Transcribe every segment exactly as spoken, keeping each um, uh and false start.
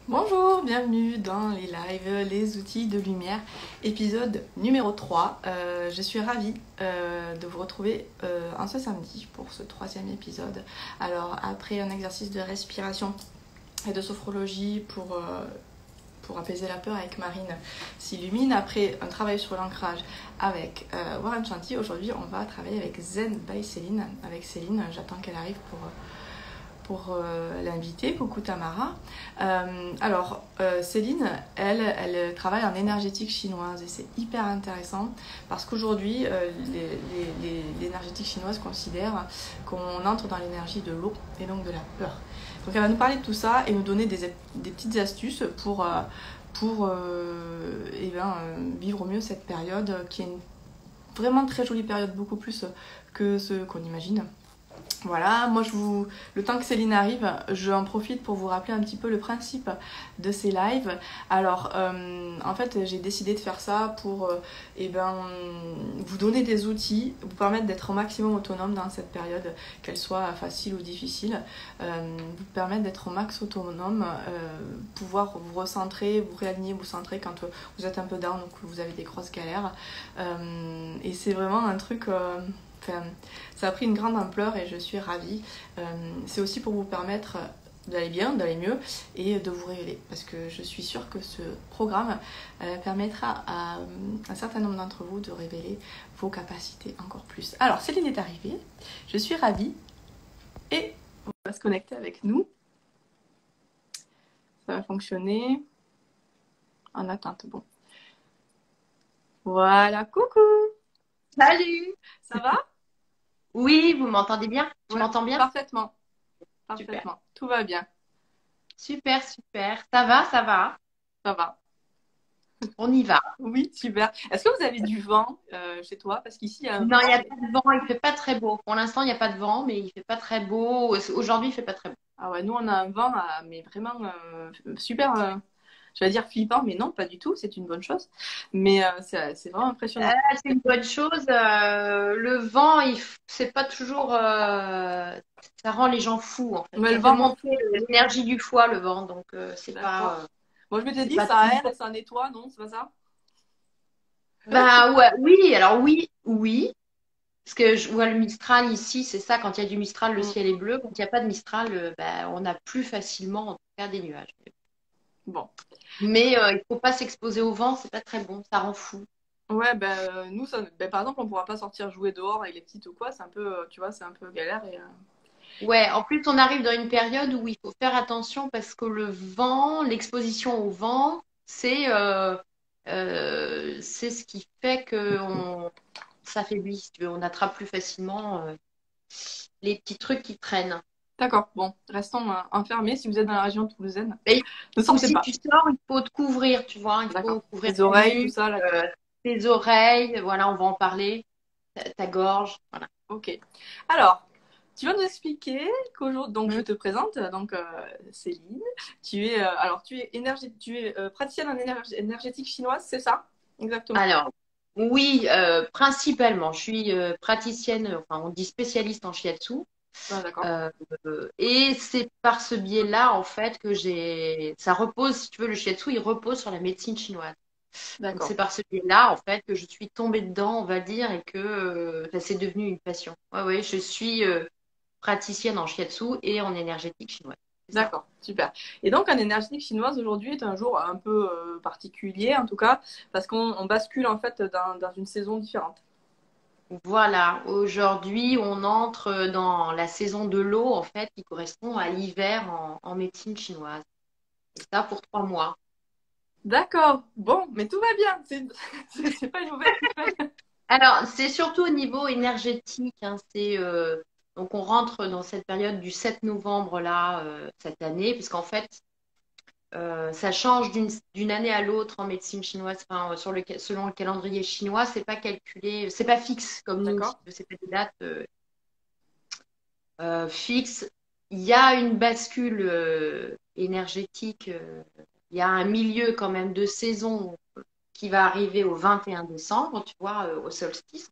Bonjour, bienvenue dans les lives Les outils de lumière, épisode numéro trois. Euh, je suis ravie euh, de vous retrouver euh, en ce samedi pour ce troisième épisode. Alors après un exercice de respiration et de sophrologie pour, euh, pour apaiser la peur avec Marine s'illumine, après un travail sur l'ancrage avec euh, Warren Chanty, aujourd'hui on va travailler avec Zen by Céline. Avec Céline, j'attends qu'elle arrive pour... Euh, pour euh, l'inviter. Coucou Tamara. Euh, alors, euh, Céline, elle, elle travaille en énergétique chinoise et c'est hyper intéressant parce qu'aujourd'hui, euh, l'énergétique chinoise considère qu'on entre dans l'énergie de l'eau et donc de la peur. Donc, elle va nous parler de tout ça et nous donner des, des petites astuces pour, euh, pour euh, eh ben, euh, vivre au mieux cette période qui est une vraiment très jolie période, beaucoup plus que ce qu'on imagine. Voilà, moi je vous, le temps que Céline arrive, j'en profite pour vous rappeler un petit peu le principe de ces lives. Alors, euh, en fait, j'ai décidé de faire ça pour euh, eh ben, vous donner des outils, vous permettre d'être au maximum autonome dans cette période, qu'elle soit facile ou difficile, euh, vous permettre d'être au max autonome, euh, pouvoir vous recentrer, vous réaligner, vous centrer quand vous êtes un peu down ou que vous avez des grosses galères. Euh, et c'est vraiment un truc... Euh, Enfin, ça a pris une grande ampleur et je suis ravie. Euh, c'est aussi pour vous permettre d'aller bien, d'aller mieux et de vous révéler. Parce que je suis sûre que ce programme euh, permettra à euh, un certain nombre d'entre vous de révéler vos capacités encore plus. Alors, Céline est arrivée. Je suis ravie. Et on va se connecter avec nous. Ça va fonctionner. En attente, bon. Voilà, coucou. Salut! Ça va? Oui, vous m'entendez bien? Tu Ouais, m'entends bien? parfaitement. Super. Parfaitement. Tout va bien. Super, super. Ça va, ça va. Ça va. On y va. Oui, super. Est-ce que vous avez du vent euh, chez toi? Parce qu'ici, il y a un Non, il vent. n'y a Et... pas de vent, il fait pas très beau. Pour l'instant, il n'y a pas de vent, mais il fait pas très beau. Aujourd'hui, il fait pas très beau. Ah ouais, nous, on a un vent, euh, mais vraiment euh, super, euh, je vais dire flippant, mais non, pas du tout, c'est une bonne chose. Mais euh, c'est c'est vraiment impressionnant. Ah, c'est une bonne chose. Euh, le vent, il, f- c'est pas toujours. Euh, ça rend les gens fous, en fait. Mais le Ça fait vent m'en monter fout. l'énergie du foie, le vent. Donc, euh, c'est pas. D'accord. Euh, Moi, je m'étais c'est dit, pas ça aère toujours. et ça nettoie, non, c'est pas ça? Bah ouais, oui. Alors oui, oui. Parce que je vois le Mistral ici, c'est ça, quand il y a du Mistral, le Mm. ciel est bleu. Quand il n'y a pas de Mistral, euh, ben, on a plus facilement, en tout cas, des nuages. Bon. Mais euh, il ne faut pas s'exposer au vent, c'est pas très bon, ça rend fou. Ouais, ben, euh, nous, ça, ben, par exemple, on pourra pas sortir jouer dehors avec les petites ou quoi, c'est un peu, euh, tu vois, c'est un peu galère. Et, euh, Ouais, en plus, on arrive dans une période où il faut faire attention parce que le vent, l'exposition au vent, c'est euh, euh, c'est ce qui fait que on s'affaiblit, si tu veux. On attrape plus facilement euh, les petits trucs qui traînent. D'accord, bon, restons euh, enfermés si vous êtes dans la région toulousaine. Et Ne ou sortez si pas. tu sors, il faut te couvrir, tu vois. Il D'accord. faut couvrir Les ta oreilles, tout nuque, ça, là. euh, tes oreilles, voilà, on va en parler, ta, ta gorge, voilà. Ok. Alors, tu vas nous expliquer qu'aujourd'hui, donc je Mm. te présente, donc euh, Céline, tu es, euh, alors tu es, énergé, tu es euh, praticienne en énerg- énergétique chinoise, c'est ça? Exactement. Alors, oui, euh, principalement, je suis euh, praticienne, enfin, on dit spécialiste en shiatsu. Ah, d'accord. euh, et c'est par ce biais-là, en fait, que j'ai. Ça repose, si tu veux, le shiatsu, il repose sur la médecine chinoise. Donc, D'accord. c'est par ce biais-là, en fait, que je suis tombée dedans, on va dire, et que euh, enfin, c'est devenu une passion. Ouais, ouais, je suis euh, praticienne en shiatsu et en énergétique chinoise. C'est ça. D'accord, super. Et donc, en énergétique chinoise, aujourd'hui est un jour un peu euh, particulier, en tout cas, parce qu'on on bascule en fait dans, dans une saison différente. Voilà, aujourd'hui, on entre dans la saison de l'eau, en fait, qui correspond à l'hiver en, en médecine chinoise. Et ça pour trois mois. D'accord, bon, mais tout va bien, c'est c'est- c'est pas une mauvaise nouvelle. Alors, c'est surtout au niveau énergétique, hein, c'est, euh, donc, on rentre dans cette période du sept novembre, là, euh, cette année, puisqu'en fait, euh, ça change d'une d'une année à l'autre en médecine chinoise, enfin, sur le, selon le calendrier chinois, c'est pas calculé, c'est pas fixe comme nous, si D'accord, tu veux, c'est pas des dates euh, euh, fixes. Il y a une bascule euh, énergétique, euh, il y a un milieu quand même de saison qui va arriver au vingt et un décembre, tu vois, euh, au solstice.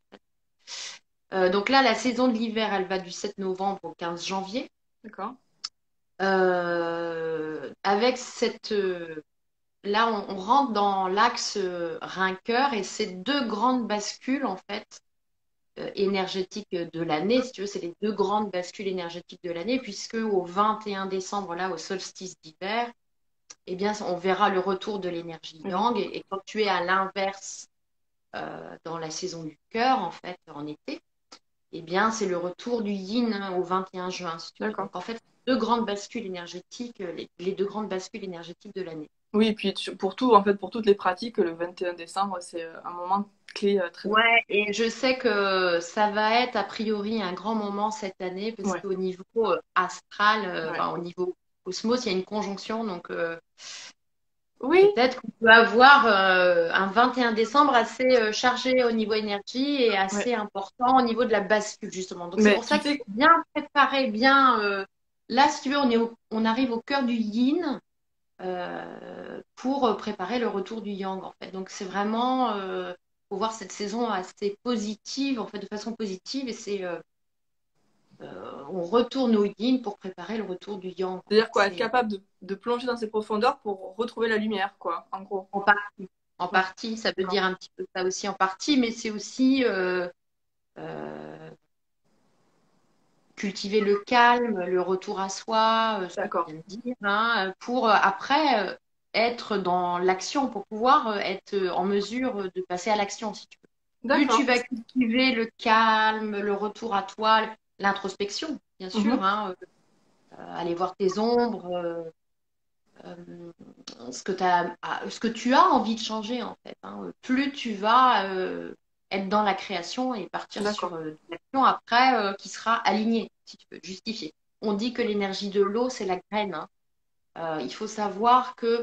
Euh, donc là, la saison de l'hiver, elle va du sept novembre au quinze janvier. d'accord. euh, avec cette... euh, là, on, on rentre dans l'axe euh, Rein-Cœur et ces deux grandes bascules, en fait, euh, énergétiques de l'année, si tu veux, c'est les deux grandes bascules énergétiques de l'année, puisque au vingt et un décembre, là, au solstice d'hiver, eh bien, on verra le retour de l'énergie Mhm. yang. Et, et quand tu es à l'inverse euh, dans la saison du cœur, en fait, en été, eh bien, c'est le retour du yin hein, au vingt et un juin, si tu veux. D'accord. Donc, en fait, deux grandes bascules énergétiques, euh, les, les deux grandes bascules énergétiques de l'année. Oui, et puis tu- pour tout, en fait, pour toutes les pratiques, le vingt et un décembre, c'est euh, un moment clé euh, très important. Ouais, et je sais que ça va être a priori un grand moment cette année parce Ouais, qu'au niveau euh, astral, euh, ouais. enfin, au niveau cosmos, il y a une conjonction. Donc, euh, Oui, peut-être qu'on peut avoir euh, un vingt et un décembre assez euh, chargé au niveau énergie et ouais. assez important au niveau de la bascule, justement. Donc, c'est Mais pour tu ça qu'il sais, faut bien préparer, bien. euh, Là, si tu veux, on est au- on arrive au cœur du yin euh, pour préparer le retour du yang, en fait. Donc, c'est vraiment. Euh, faut voir cette saison assez positive, en fait, de façon positive. Et c'est. Euh, euh, on retourne au yin pour préparer le retour du yang, en fait. c'est-à-dire quoi, être C'est capable de, de plonger dans ces profondeurs pour retrouver la lumière, quoi, en gros. en partie. En Ouais, partie, ça veut d'accord. dire un petit peu ça aussi en partie, mais c'est aussi euh, euh, cultiver le calme, le retour à soi, euh, ce que tu D'accord. viens de dire, hein, pour euh, après euh, être dans l'action, pour pouvoir euh, être euh, en mesure de passer à l'action, si tu veux. Plus tu D'accord. vas cultiver le calme, le retour à toi, l'introspection, bien sûr, Mhm. hein, euh, aller voir tes ombres, euh, euh, ce que t'as- ah, ce que tu as envie de changer, en fait, hein. Plus tu vas euh, être dans la création et partir sur D'accord. euh, de l'action après euh, qui sera alignée, si tu veux, justifier. On dit que l'énergie de l'eau, c'est la graine, hein. Euh, il faut savoir que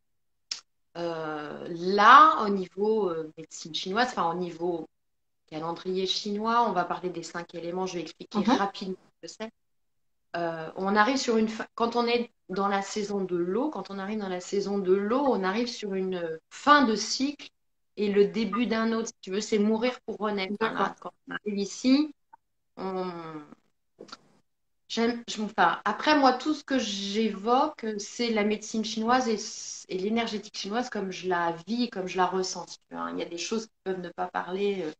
euh, là, au niveau euh, médecine chinoise, enfin au niveau calendrier chinois, on va parler des cinq éléments, je vais expliquer Mhm. rapidement ce que c'est. Euh, on arrive sur une fin, quand on est dans la saison de l'eau, quand on arrive dans la saison de l'eau, on arrive sur une fin de cycle et le début d'un autre. Si tu veux, c'est mourir pour renaître, hein, D'accord. là, quand on arrive ici, on... j'aime, je- enfin, après moi, tout ce que j'évoque, c'est la médecine chinoise et, et l'énergétique chinoise comme je la vis, comme je la ressens. Si tu veux, hein. Il y a des choses qui peuvent ne pas parler. euh.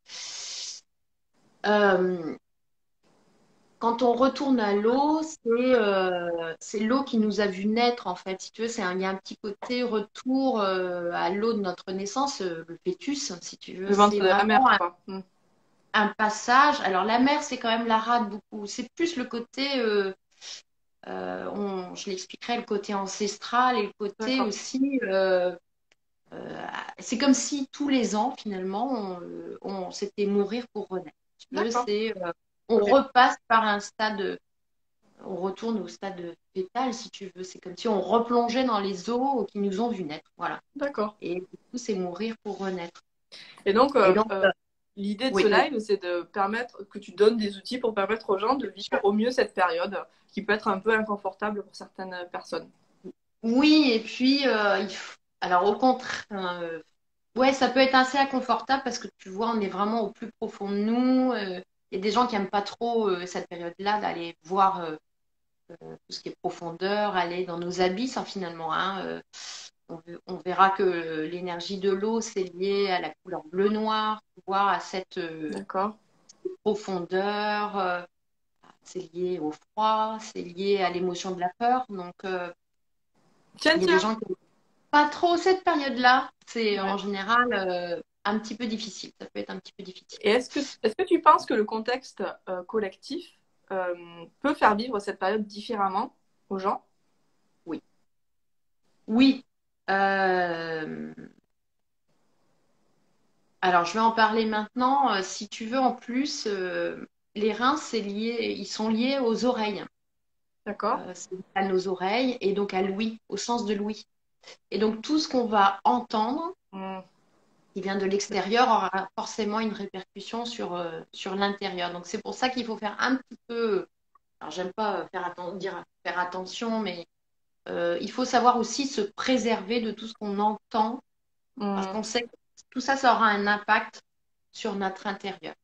Euh, Quand on retourne à l'eau, c'est euh, c'est l'eau qui nous a vu naître, en fait. Si tu veux, c'est un, il y a un petit côté retour euh, à l'eau de notre naissance, euh, le fœtus, si tu veux. Le ventre C'est de la mer, vraiment un, quoi. Mm. un passage. Alors, la mère, c'est quand même la rate beaucoup. C'est plus le côté, euh, euh, on, je l'expliquerai, le côté ancestral et le côté D'accord. aussi. Euh, euh, c'est comme si tous les ans, finalement, on, euh, on s'était mourir pour renaître. Si tu veux, D'accord. c'est. Euh, on Ok. repasse par un stade on retourne au stade fœtal, si tu veux. C'est comme si on replongeait dans les eaux qui nous ont vu naître. Voilà. D'accord. Et du coup, c'est mourir pour renaître. Et donc, Et euh, donc, euh, euh, l'idée de ce oui, oui, live, c'est de permettre que tu donnes des outils pour permettre aux gens de bien vivre sûr. au mieux cette période qui peut être un peu inconfortable pour certaines personnes. Oui, et puis, euh, il faut- alors au contraire, euh, ouais, ça peut être assez inconfortable parce que tu vois, on est vraiment au plus profond de nous. euh, Il y a des gens qui n'aiment pas trop euh, cette période-là d'aller voir euh, tout ce qui est profondeur, aller dans nos abysses, hein, finalement, hein. Euh, on, on verra que l'énergie de l'eau, c'est lié à la couleur bleu-noir, tu vois, à cette euh, D'accord. profondeur, euh, c'est lié au froid, c'est lié à l'émotion de la peur. Donc, euh, Tiens, il y a des tiens. gens qui n'aiment pas trop cette période-là. C'est Ouais. en général euh, un petit peu difficile. Ça peut être un petit peu difficile. Et est-ce que, est-ce que tu penses que le contexte euh, collectif euh, peut faire vivre cette période différemment aux gens? Oui. Oui. Euh, Alors, je vais en parler maintenant. Euh, si tu veux, en plus, euh, les reins, c'est lié, ils sont liés aux oreilles. D'accord. Euh, c'est lié à nos oreilles et donc à l'ouïe, au sens de l'ouïe. Et donc, tout ce qu'on va entendre Hmm. qui vient de l'extérieur aura forcément une répercussion sur, euh, sur l'intérieur. Donc, c'est pour ça qu'il faut faire un petit peu. Alors, j'aime pas euh, faire, atten- dire faire attention, mais euh, il faut savoir aussi se préserver de tout ce qu'on entend parce Hmm. qu'on sait que tout ça, ça aura un impact sur notre intérieur.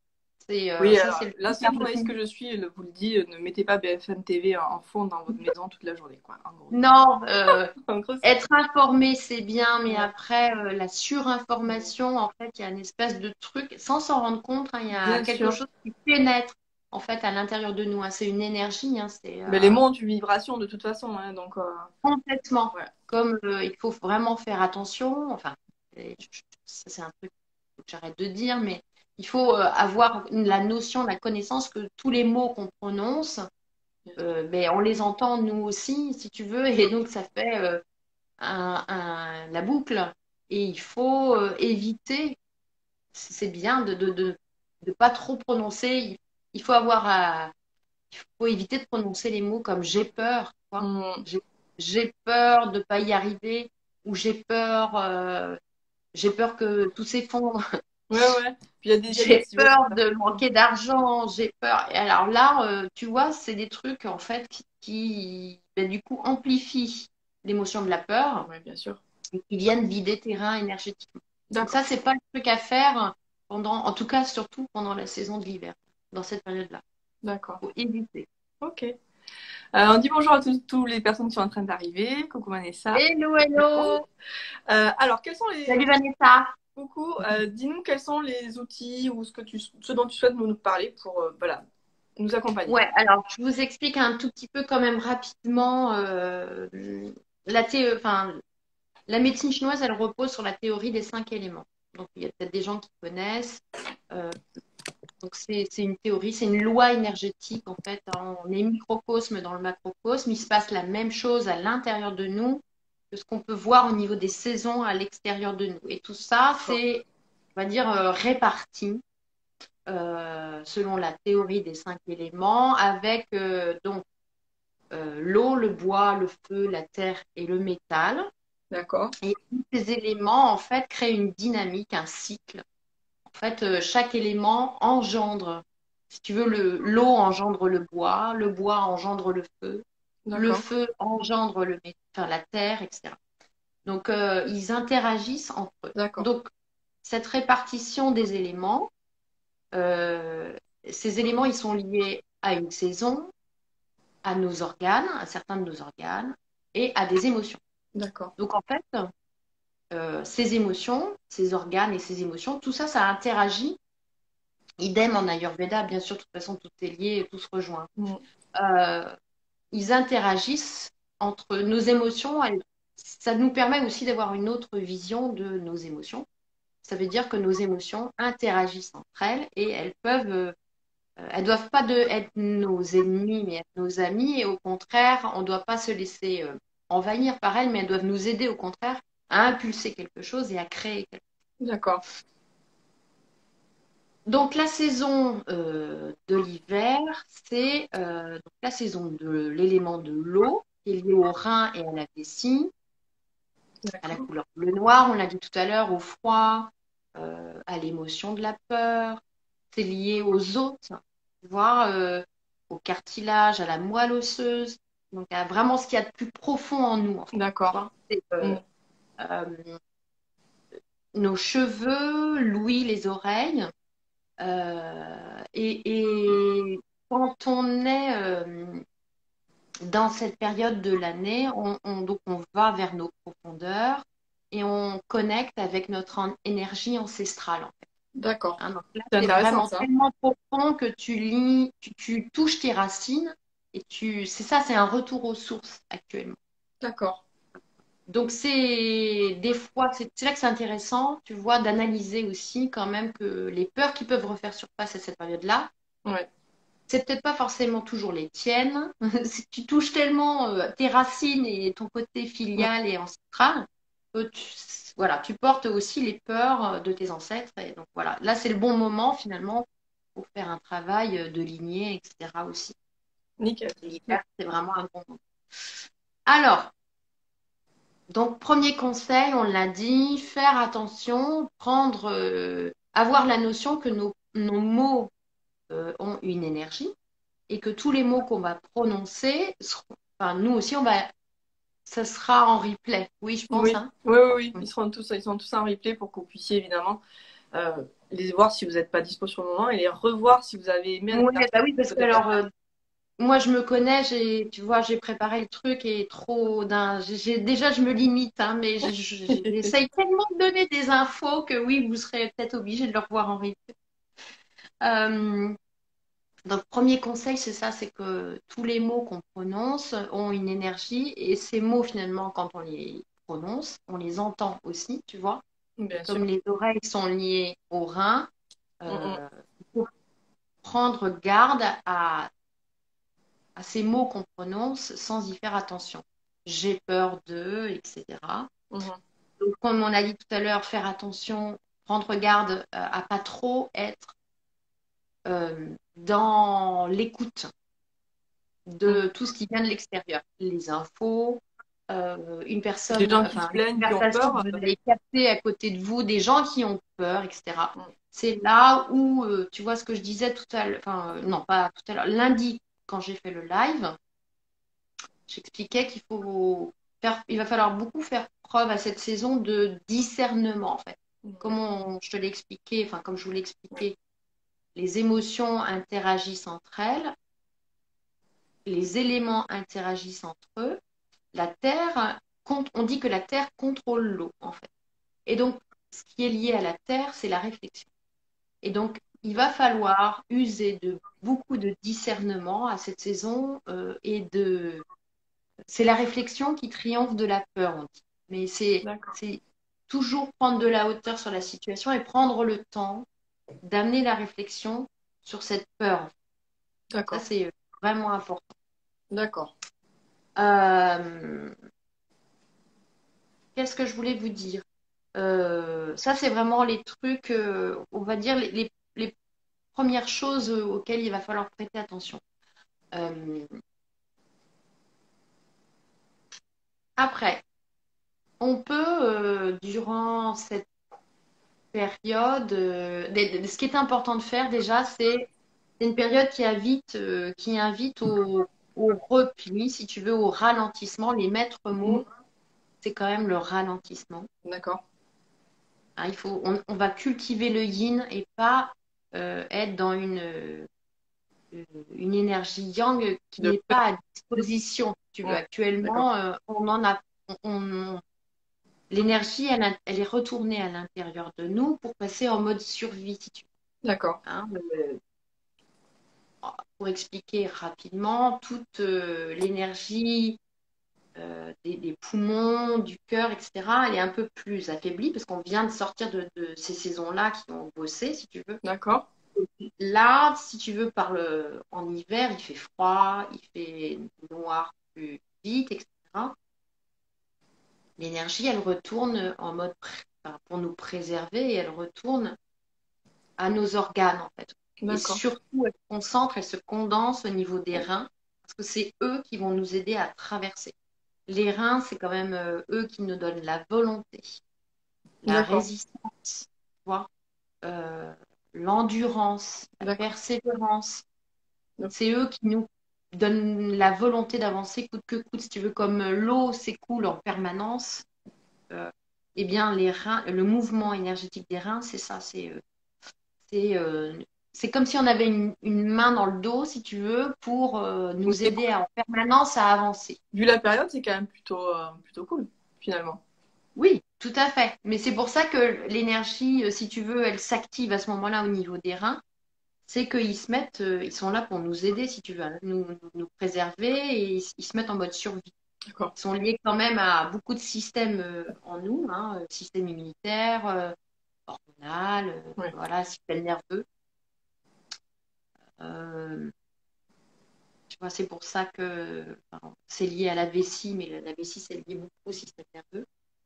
C'est euh, Oui, ça, alors c'est le la truc seule un peu journaliste que je suis le- vous le dit, euh, ne mettez pas B F M T V en en fond dans votre maison toute la journée, quoi. En gros, non, euh, en gros, c'est être informé, c'est bien, mais ouais. après, euh, la surinformation, en fait, il y a une espèce de truc, sans s'en rendre compte, hein, il y a Bien quelque sûr. chose qui pénètre, en fait, à l'intérieur de nous, hein. C'est une énergie, hein, c'est Mais les euh, mots ont une vibration de toute façon, hein, donc euh, complètement. ouais. Comme euh, il faut vraiment faire attention, enfin, et je- je- ça c'est un truc que j'arrête de dire, mais il faut euh, avoir la notion, la connaissance que tous les mots qu'on prononce, euh, ben, on les entend nous aussi, si tu veux, et donc ça fait euh, un, un- la boucle. Et il faut euh, éviter, c'est bien de de, de, de pas trop prononcer, il faut avoir à, il faut éviter de prononcer les mots comme j'ai peur, quoi. Mm. J'ai j'ai peur de pas y arriver, ou j'ai peur, euh, j'ai peur que tout s'effondre, Ouais, ouais. Puis il y a des, il y a des j'ai petits- ouais, peur c'est ça. de manquer d'argent, j'ai peur. Et alors là, euh, tu vois, c'est des trucs en fait qui, qui, ben, du coup amplifient l'émotion de la peur Ouais, bien sûr. et qui viennent vider tes reins énergétiquement. Donc D'accord, ça, c'est pas le truc à faire pendant, en tout cas surtout pendant la saison de l'hiver, dans cette période-là. d'accord. Faut éviter. Ok. Euh, on dit bonjour à tous, tous les personnes qui sont en train d'arriver. Coucou Vanessa. Hello, Hello. hello! Euh, alors, quels sont les Salut Vanessa! coucou, euh, dis-nous quels sont les outils ou ce que tu, ce dont tu souhaites nous, nous parler pour euh, voilà, nous accompagner. Ouais, alors je vous explique un tout petit peu quand même rapidement. Euh, la, thé- enfin, la médecine chinoise, elle repose sur la théorie des cinq éléments. Donc il y a peut-être des gens qui connaissent. Euh, donc c'est c'est une théorie, c'est une loi énergétique en fait, hein. On est microcosme dans le macrocosme. Il se passe la même chose à l'intérieur de nous que ce qu'on peut voir au niveau des saisons à l'extérieur de nous. Et tout ça, D'accord. c'est, on va dire, euh, réparti euh, selon la théorie des cinq éléments, avec euh, donc euh, l'eau, le bois, le feu, la terre et le métal. D'accord. Et tous ces éléments, en fait, créent une dynamique, un cycle. En fait, euh, chaque élément engendre, si tu veux, le, l'eau engendre le bois, le bois engendre le feu, le D'accord. feu engendre le, mé- enfin, la terre, et cetera. Donc, euh, ils interagissent entre eux. D'accord. Donc, cette répartition des éléments, euh, ces éléments, ils sont liés à une saison, à nos organes, à certains de nos organes, et à des émotions. D'accord. Donc, en fait, euh, ces émotions, ces organes et ces émotions, tout ça, ça interagit. Idem en Ayurveda, bien sûr, de toute façon, tout est lié, tout se rejoint. Mm. Euh, ils interagissent entre nos émotions. Elles- ça nous permet aussi d'avoir une autre vision de nos émotions. Ça veut dire que nos émotions interagissent entre elles et elles peuvent, euh, elles doivent pas de, être nos ennemis, mais être nos amis. Et au contraire, on ne doit pas se laisser euh, envahir par elles, mais elles doivent nous aider au contraire à impulser quelque chose et à créer quelque chose. D'accord. Donc la saison euh, de l'hiver, c'est euh, donc la saison de l'élément de l'eau qui est lié au rein et à la vessie, à la D'accord. couleur bleu noir, on l'a dit tout à l'heure, au froid, euh, à l'émotion de la peur. C'est lié aux os, tu vois, euh, au cartilage, à la moelle osseuse, donc à vraiment ce qu'il y a de plus profond en nous, en fait, tu D'accord. vois. C'est euh, Mm. euh, nos cheveux, l'ouïe, les oreilles. Euh, et, et quand on est euh, dans cette période de l'année, on, on- donc on va vers nos profondeurs et on connecte avec notre en- énergie ancestrale, en fait. D'accord. Hein, donc là, C'est c'est intéressant vraiment ça. tellement profond que tu lis, tu, tu touches tes racines et tu, c'est ça, c'est un retour aux sources actuellement. D'accord. Donc c'est des fois, c'est c'est là que c'est intéressant, tu vois, d'analyser aussi quand même que les peurs qui peuvent refaire surface à cette période-là, Ouais. c'est peut-être pas forcément toujours les tiennes. Si tu touches tellement euh, tes racines et ton côté Mm. filial et ancestral, que tu, voilà, tu portes aussi les peurs euh, de tes ancêtres. Et donc voilà, là c'est le bon moment finalement pour faire un travail euh, de lignée, et cetera aussi. Nickel. L'hiver, c'est vraiment un bon moment. Alors, donc premier conseil, on l'a dit, faire attention, prendre, euh, avoir la notion que nos, nos mots euh, ont une énergie et que tous les mots qu'on va prononcer seront, enfin, nous aussi, on va, ça sera en replay. Oui, je pense, Oui. hein. Oui, oui, oui. Ils seront tous, ils sont tous en replay pour que vous puissiez évidemment euh, les voir si vous n'êtes pas dispo sur le moment et les revoir si vous avez aimé un Ouais, exercice bah oui, parce que que vous avez alors, fait. euh, moi, je me connais, j'ai, tu vois, j'ai préparé le truc et trop d'un. J'ai, j'ai- déjà, je me limite, hein, mais je- je- j'essaye tellement de donner des infos que oui, vous serez peut-être obligé de le revoir en replay. Euh, donc, premier conseil, c'est ça, c'est que tous les mots qu'on prononce ont une énergie et ces mots, finalement, quand on les prononce, on les entend aussi, tu vois. Et Bien sûr. comme les oreilles sont liées aux reins, Mm, mm. euh, il faut prendre garde à à ces mots qu'on prononce sans y faire attention. J'ai peur de, et cetera. Mhm. Donc, comme on a dit tout à l'heure, faire attention, prendre garde euh, à pas trop être euh, dans l'écoute Mm. de tout ce qui vient de l'extérieur. Les infos, euh, une Des personne, gens qui se enfin, une plaignent, qui ont conversation peur. que vous euh, allez capter à côté de vous, des gens qui ont peur, et cetera. mm. C'est là où, euh, tu vois ce que je disais tout à l'heure, enfin, euh, non, pas tout à l'heure, lundi, quand j'ai fait le live, j'expliquais qu'il faut faire, il va falloir beaucoup faire preuve à cette saison de discernement, en fait. Comme Ouais, on- je te l'ai expliqué, enfin, comme je vous l'ai ouais. expliqué, les émotions interagissent entre elles, les éléments interagissent entre eux. La Terre, on dit que la Terre contrôle l'eau, en fait. Et donc, ce qui est lié à la Terre, c'est la réflexion. Et donc, il va falloir user de beaucoup de discernement à cette saison euh, et de c'est la réflexion qui triomphe de la peur, on dit. Mais c'est D'accord. c'est toujours prendre de la hauteur sur la situation et prendre le temps d'amener la réflexion sur cette peur. Ça, D'accord. c'est vraiment important. D'accord. Euh, Qu'est-ce que je voulais vous dire? Euh, ça, c'est vraiment les trucs, euh, on va dire, les, les- les premières choses auxquelles il va falloir prêter attention. Euh, Après, on peut, euh, durant cette période, euh, des- des- ce qui est important de faire déjà, c'est c'est une période qui invite, euh, qui invite au, au repli, si tu veux, au ralentissement. Les maîtres Mhm. mots, c'est quand même le ralentissement. D'accord. Hein, il faut, on, on va cultiver le yin et pas euh, être dans une, euh, une énergie yang qui De n'est peur. pas à disposition, si tu veux. Ouais. D'accord. Actuellement, euh, on en a, on, on- l'énergie, elle, elle est retournée à l'intérieur de nous pour passer en mode survie, si tu D'accord. veux. Hein. Euh, pour expliquer rapidement, toute euh, l'énergie euh, des, des poumons, du cœur, et cetera, elle est un peu plus affaiblie parce qu'on vient de sortir de, de ces saisons-là qui ont bossé, si tu veux. D'accord. Là, si tu veux, par le, en hiver, il fait froid, il fait noir plus vite, et cetera. L'énergie, elle retourne en mode pré- enfin, pour nous préserver et elle retourne à nos organes, en fait. Et D'accord. surtout, elle se concentre, elle se condense au niveau des reins, parce que c'est eux qui vont nous aider à traverser. Les reins, c'est quand même euh, eux qui nous donnent la volonté, la D'accord. résistance, tu vois, euh, l'endurance, la D'accord. persévérance. Donc, C'est eux qui nous donnent la volonté d'avancer coûte que coûte. Si tu veux, comme euh, l'eau s'écoule en permanence, euh, eh bien, les reins, le mouvement énergétique des reins, c'est ça, c'est euh, C'est euh, c'est comme si on avait une, une main dans le dos, si tu veux, pour euh, donc nous c'est aider cool. à- en permanence à avancer. Vu la période, c'est quand même plutôt, euh, plutôt cool, finalement. Oui, tout à fait. Mais c'est pour ça que l'énergie, euh, si tu veux, elle s'active à ce moment-là au niveau des reins. C'est qu'ils se mettent, euh, ils sont là pour nous aider, si tu veux, à nous, nous préserver et ils, ils se mettent en mode survie. D'accord. Ils sont liés quand même à beaucoup de systèmes euh, en nous, hein, euh, système immunitaire, euh, hormonal, euh, Ouais. voilà, système nerveux. Euh, Tu vois, c'est pour ça que enfin, c'est lié à la vessie, mais la, la vessie, c'est lié beaucoup au système nerveux.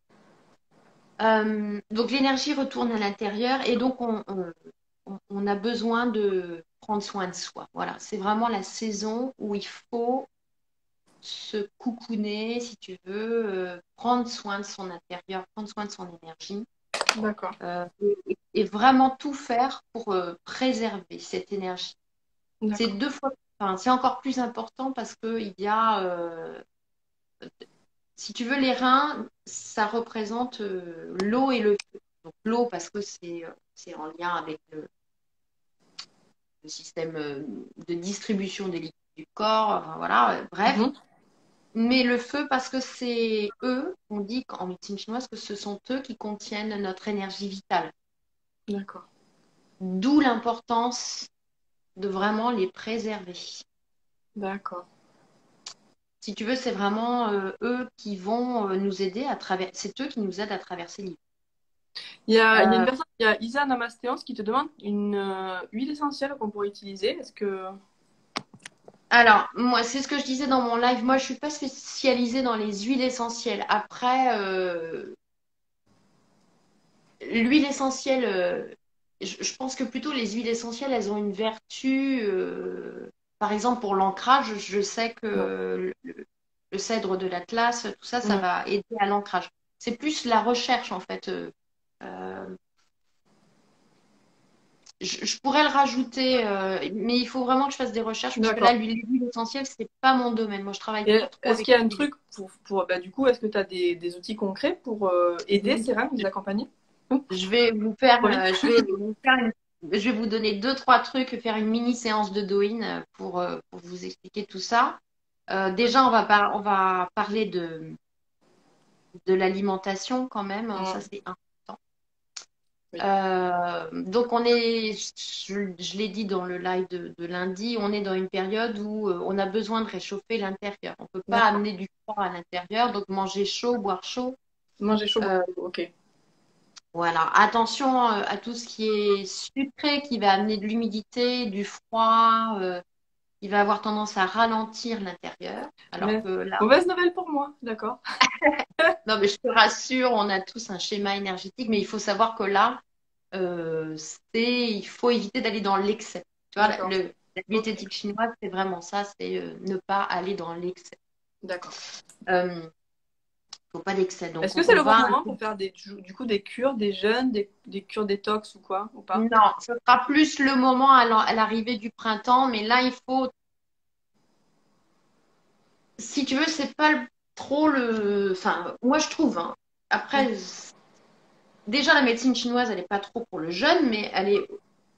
Euh, donc l'énergie retourne à l'intérieur et donc on, on, on a besoin de prendre soin de soi. Voilà, c'est vraiment la saison où il faut se coucouner, si tu veux, euh, prendre soin de son intérieur, prendre soin de son énergie D'accord. euh, et, et vraiment tout faire pour euh, préserver cette énergie. C'est D'accord. deux fois, enfin, c'est encore plus important parce qu'il y a euh, si tu veux, les reins, ça représente euh, l'eau et le feu. Donc l'eau, parce que c'est c'est en lien avec le, le système euh, de distribution des liquides du corps, enfin, voilà, euh, bref. Mhm. Mais le feu, parce que c'est eux, on dit en médecine chinoise que ce sont eux qui contiennent notre énergie vitale. D'accord. D'où l'importance de vraiment les préserver. D'accord. Si tu veux, c'est vraiment euh, eux qui vont euh, nous aider à travers. C'est eux qui nous aident à traverser l'île. Il y a, il y a une Euh, personne, il y a Isa Namastéance qui te demande une euh, huile essentielle qu'on pourrait utiliser. Est-ce que... alors, moi, c'est ce que je disais dans mon live. Moi, je suis pas spécialisée dans les huiles essentielles. Après, euh, l'huile essentielle, euh, je, je pense que plutôt les huiles essentielles, elles ont une vertu. Euh, par exemple, pour l'ancrage, je sais Ouais. que le, le cèdre de l'Atlas, tout ça, ça Ouais. va aider à l'ancrage. C'est plus la recherche, en fait. Euh, euh, je, je pourrais le rajouter, euh, mais il faut vraiment que je fasse des recherches parce que là, D'accord. l'huile l'huile essentielle, c'est pas mon domaine. Moi, je travaille Et pas trop est-ce avec qu'il y a un l'huile. truc pour, pour bah, du coup, est-ce que tu as des, des outils concrets pour euh, aider ces reines, les accompagner? Oups, Je vais vous faire, trop vite. euh, je vais vous faire une- je vais vous donner deux, trois trucs, faire une mini séance de Douyin euh, pour, euh, pour vous expliquer tout ça. Euh, déjà, on va, par- on va parler de, de l'alimentation quand même, hein, ça Mm. c'est important. Oui. Euh, donc, on est, je, je l'ai dit dans le live de, de lundi, on est dans une période où euh, on a besoin de réchauffer l'intérieur. On ne peut pas D'accord. amener du froid à l'intérieur, donc manger chaud, boire chaud. Manger chaud. Euh, Ok. Voilà, attention euh, à tout ce qui est sucré, qui va amener de l'humidité, du froid, euh, qui va avoir tendance à ralentir l'intérieur. Alors Mais que là, mauvaise nouvelle pour moi, d'accord. non, mais je te rassure, on a tous un schéma énergétique, mais il faut savoir que là, euh, c'est, il faut éviter d'aller dans l'excès. Tu vois, la, D'accord. le- la Ok. diététique chinoise, c'est vraiment ça, c'est euh, ne pas aller dans l'excès. D'accord. Euh, faut pas d'excès. Donc, Est-ce que on, c'est on le bon va. moment pour faire des, du du coup des cures, des jeûnes, des, des cures détox ou quoi, ou pas? Non, ce sera plus le moment à l'en- à l'arrivée du printemps, mais là, il faut si tu veux, c'est pas le- trop le. Enfin, moi je trouve. Hein. Mm. Après, c- déjà la médecine chinoise, elle n'est pas trop pour le jeûne, mais elle est.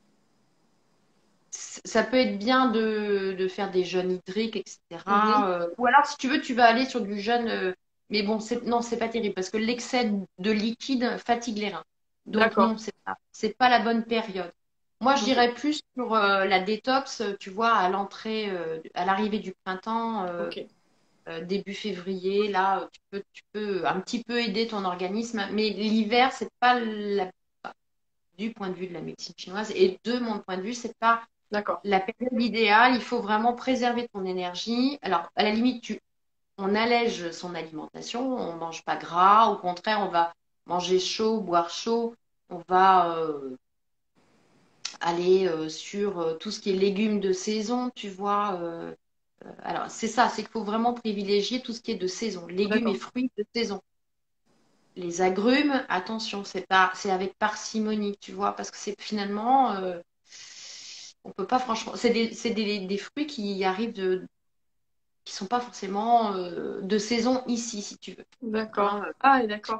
Ça peut être bien de, de faire des jeûnes hydriques, et cetera. Mhm. Euh, ou alors, si tu veux, tu vas aller sur du jeûne. euh, Mais bon, c'est, non, c'est pas terrible parce que l'excès de liquide fatigue les reins. Donc D'accord. non, c'est pas, c'est pas la bonne période. Moi, je Ok. dirais plus sur euh, la détox, tu vois, à l'entrée, euh, à l'arrivée du printemps. euh, Ok. euh, début février, là, euh, tu peux, tu peux un petit peu aider ton organisme. Mais l'hiver, c'est pas la, du point de vue de la médecine chinoise et de mon point de vue, c'est pas D'accord. la période idéale. Il faut vraiment préserver ton énergie. Alors, à la limite, tu, on allège son alimentation, on mange pas gras. Au contraire, on va manger chaud, boire chaud. On va euh, aller euh, sur euh, tout ce qui est légumes de saison, tu vois. euh, alors, c'est ça, c'est qu'il faut vraiment privilégier tout ce qui est de saison, légumes et D'accord. fruits de saison. Les agrumes, attention, c'est pas, c'est avec parcimonie, tu vois, parce que c'est finalement, euh, on peut pas franchement, c'est des, c'est des, des fruits qui arrivent de, qui sont pas forcément euh, de saison ici, si tu veux. D'accord. Hein. Ah, et d'accord.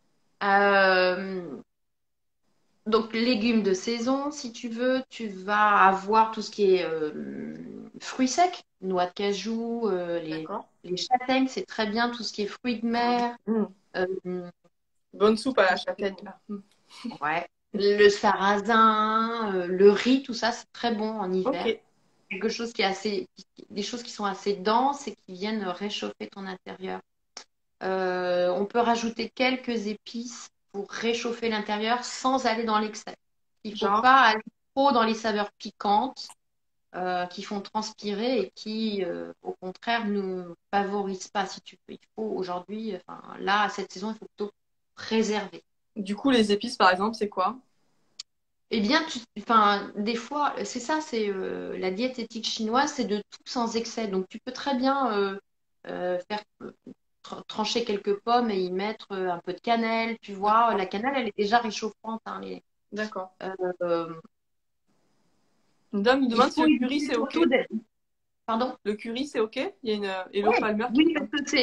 Euh, donc, légumes de saison, si tu veux, tu vas avoir tout ce qui est euh, fruits secs, noix de cajou, euh, les, D'accord. les châtaignes, c'est très bien, tout ce qui est fruits de mer. Mm. euh, Bonne soupe à la tout ce qui châtaigne, là. Mm. Ouais. Le sarrasin, euh, le riz, tout ça, c'est très bon en Ok. hiver. Quelque chose qui est assez, des choses qui sont assez denses et qui viennent réchauffer ton intérieur. Euh, on peut rajouter quelques épices pour réchauffer l'intérieur sans aller dans l'excès. Il ne faut Genre, pas aller trop dans les saveurs piquantes euh, qui font transpirer et qui, euh, au contraire, ne favorisent pas, si tu veux. Il faut aujourd'hui, enfin, là, à cette saison, il faut plutôt préserver. du coup, les épices, par exemple, c'est quoi? Eh bien, tu- enfin, des fois, c'est ça, c'est euh, la diététique chinoise, c'est de tout sans excès. Donc, tu peux très bien euh, euh, faire euh, tr- trancher quelques pommes et y mettre euh, un peu de cannelle. Tu vois, D'accord. la cannelle, elle est déjà réchauffante. Hein, les- D'accord. euh, Une dame me il demande si faut le curry, éviter c'est ok. surtout d'être. Pardon? Le curry, c'est ok? Il y a une... euh, Hello Oui, Palmer qui oui, parce demande. que c'est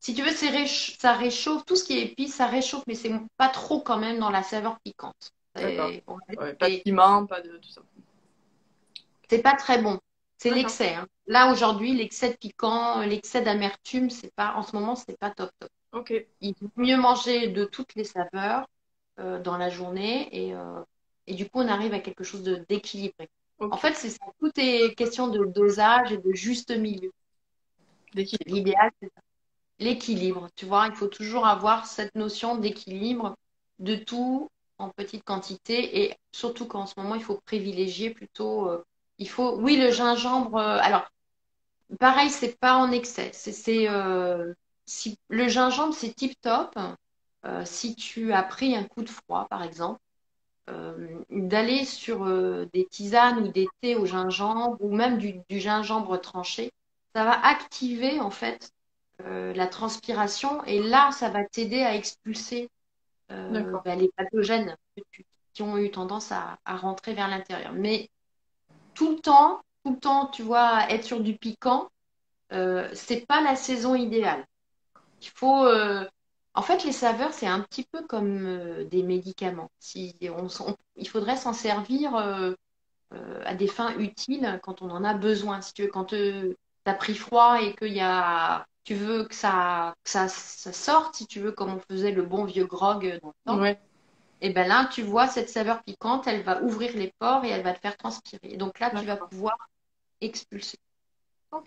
Si tu veux, c'est réch- ça réchauffe, tout ce qui est épice, ça réchauffe, mais c'est pas trop quand même dans la saveur piquante. D'accord. Et- ouais, Ouais, pas de et piment, pas de tout ça. c'est pas très bon. C'est D'accord. l'excès, hein. Là, aujourd'hui, l'excès de piquant, l'excès d'amertume, c'est pas, en ce moment, c'est pas top top. Ok. Il vaut mieux manger de toutes les saveurs euh, dans la journée et, euh, et du coup, on arrive à quelque chose de d'équilibré. En Ok. fait, c'est ça. Tout est question de dosage et de juste milieu. D'équilibre. L'idéal, c'est l'équilibre. Tu vois, il faut toujours avoir cette notion d'équilibre de tout en petite quantité et surtout qu'en ce moment, il faut privilégier plutôt. Euh, il faut, oui, le gingembre. Euh, alors, pareil, c'est pas en excès. C'est, c'est, euh, si, le gingembre, c'est tip top. Euh, si tu as pris un coup de froid, par exemple, euh, d'aller sur euh, des tisanes ou des thés au gingembre ou même du, du gingembre tranché, ça va activer en fait euh, la transpiration et là, ça va t'aider à expulser euh, D'accord. bah, les pathogènes que tu- qui ont eu tendance à, à rentrer vers l'intérieur. Mais tout le temps, tout le temps, tu vois, être sur du piquant, euh, c'est pas la saison idéale. Il faut, euh, en fait, les saveurs, c'est un petit peu comme euh, des médicaments. Si on, s- on- il faudrait s'en servir euh, euh, à des fins utiles quand on en a besoin. Si tu veux, quand tu as pris froid et que y a, tu veux que ça, que ça, ça sorte, si tu veux, comme on faisait le bon vieux grog dans le temps, Ouais. et ben là, tu vois, cette saveur piquante, elle va ouvrir les pores et elle va te faire transpirer. Et donc là, tu vas D'accord. pouvoir expulser. Ok.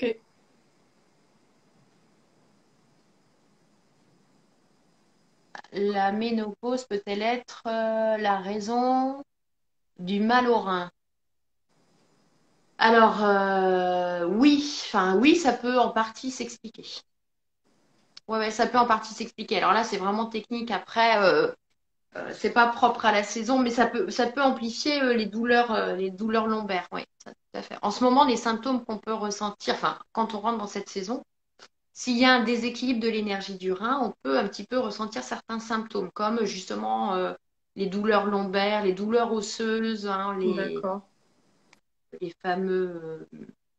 La ménopause peut-elle être euh, la raison du mal au rein? Alors, euh, oui, enfin oui, ça peut en partie s'expliquer. Ouais, ouais, ça peut en partie s'expliquer. Alors là, c'est vraiment technique. Après, euh, euh, c'est pas propre à la saison, mais ça peut, ça peut amplifier euh, les douleurs, euh, les douleurs lombaires. Oui, ça, tout à fait. En ce moment, les symptômes qu'on peut ressentir, enfin, quand on rentre dans cette saison, s'il y a un déséquilibre de l'énergie du rein, on peut un petit peu ressentir certains symptômes, comme justement euh, les douleurs lombaires, les douleurs osseuses, hein, les, D'accord. les fameux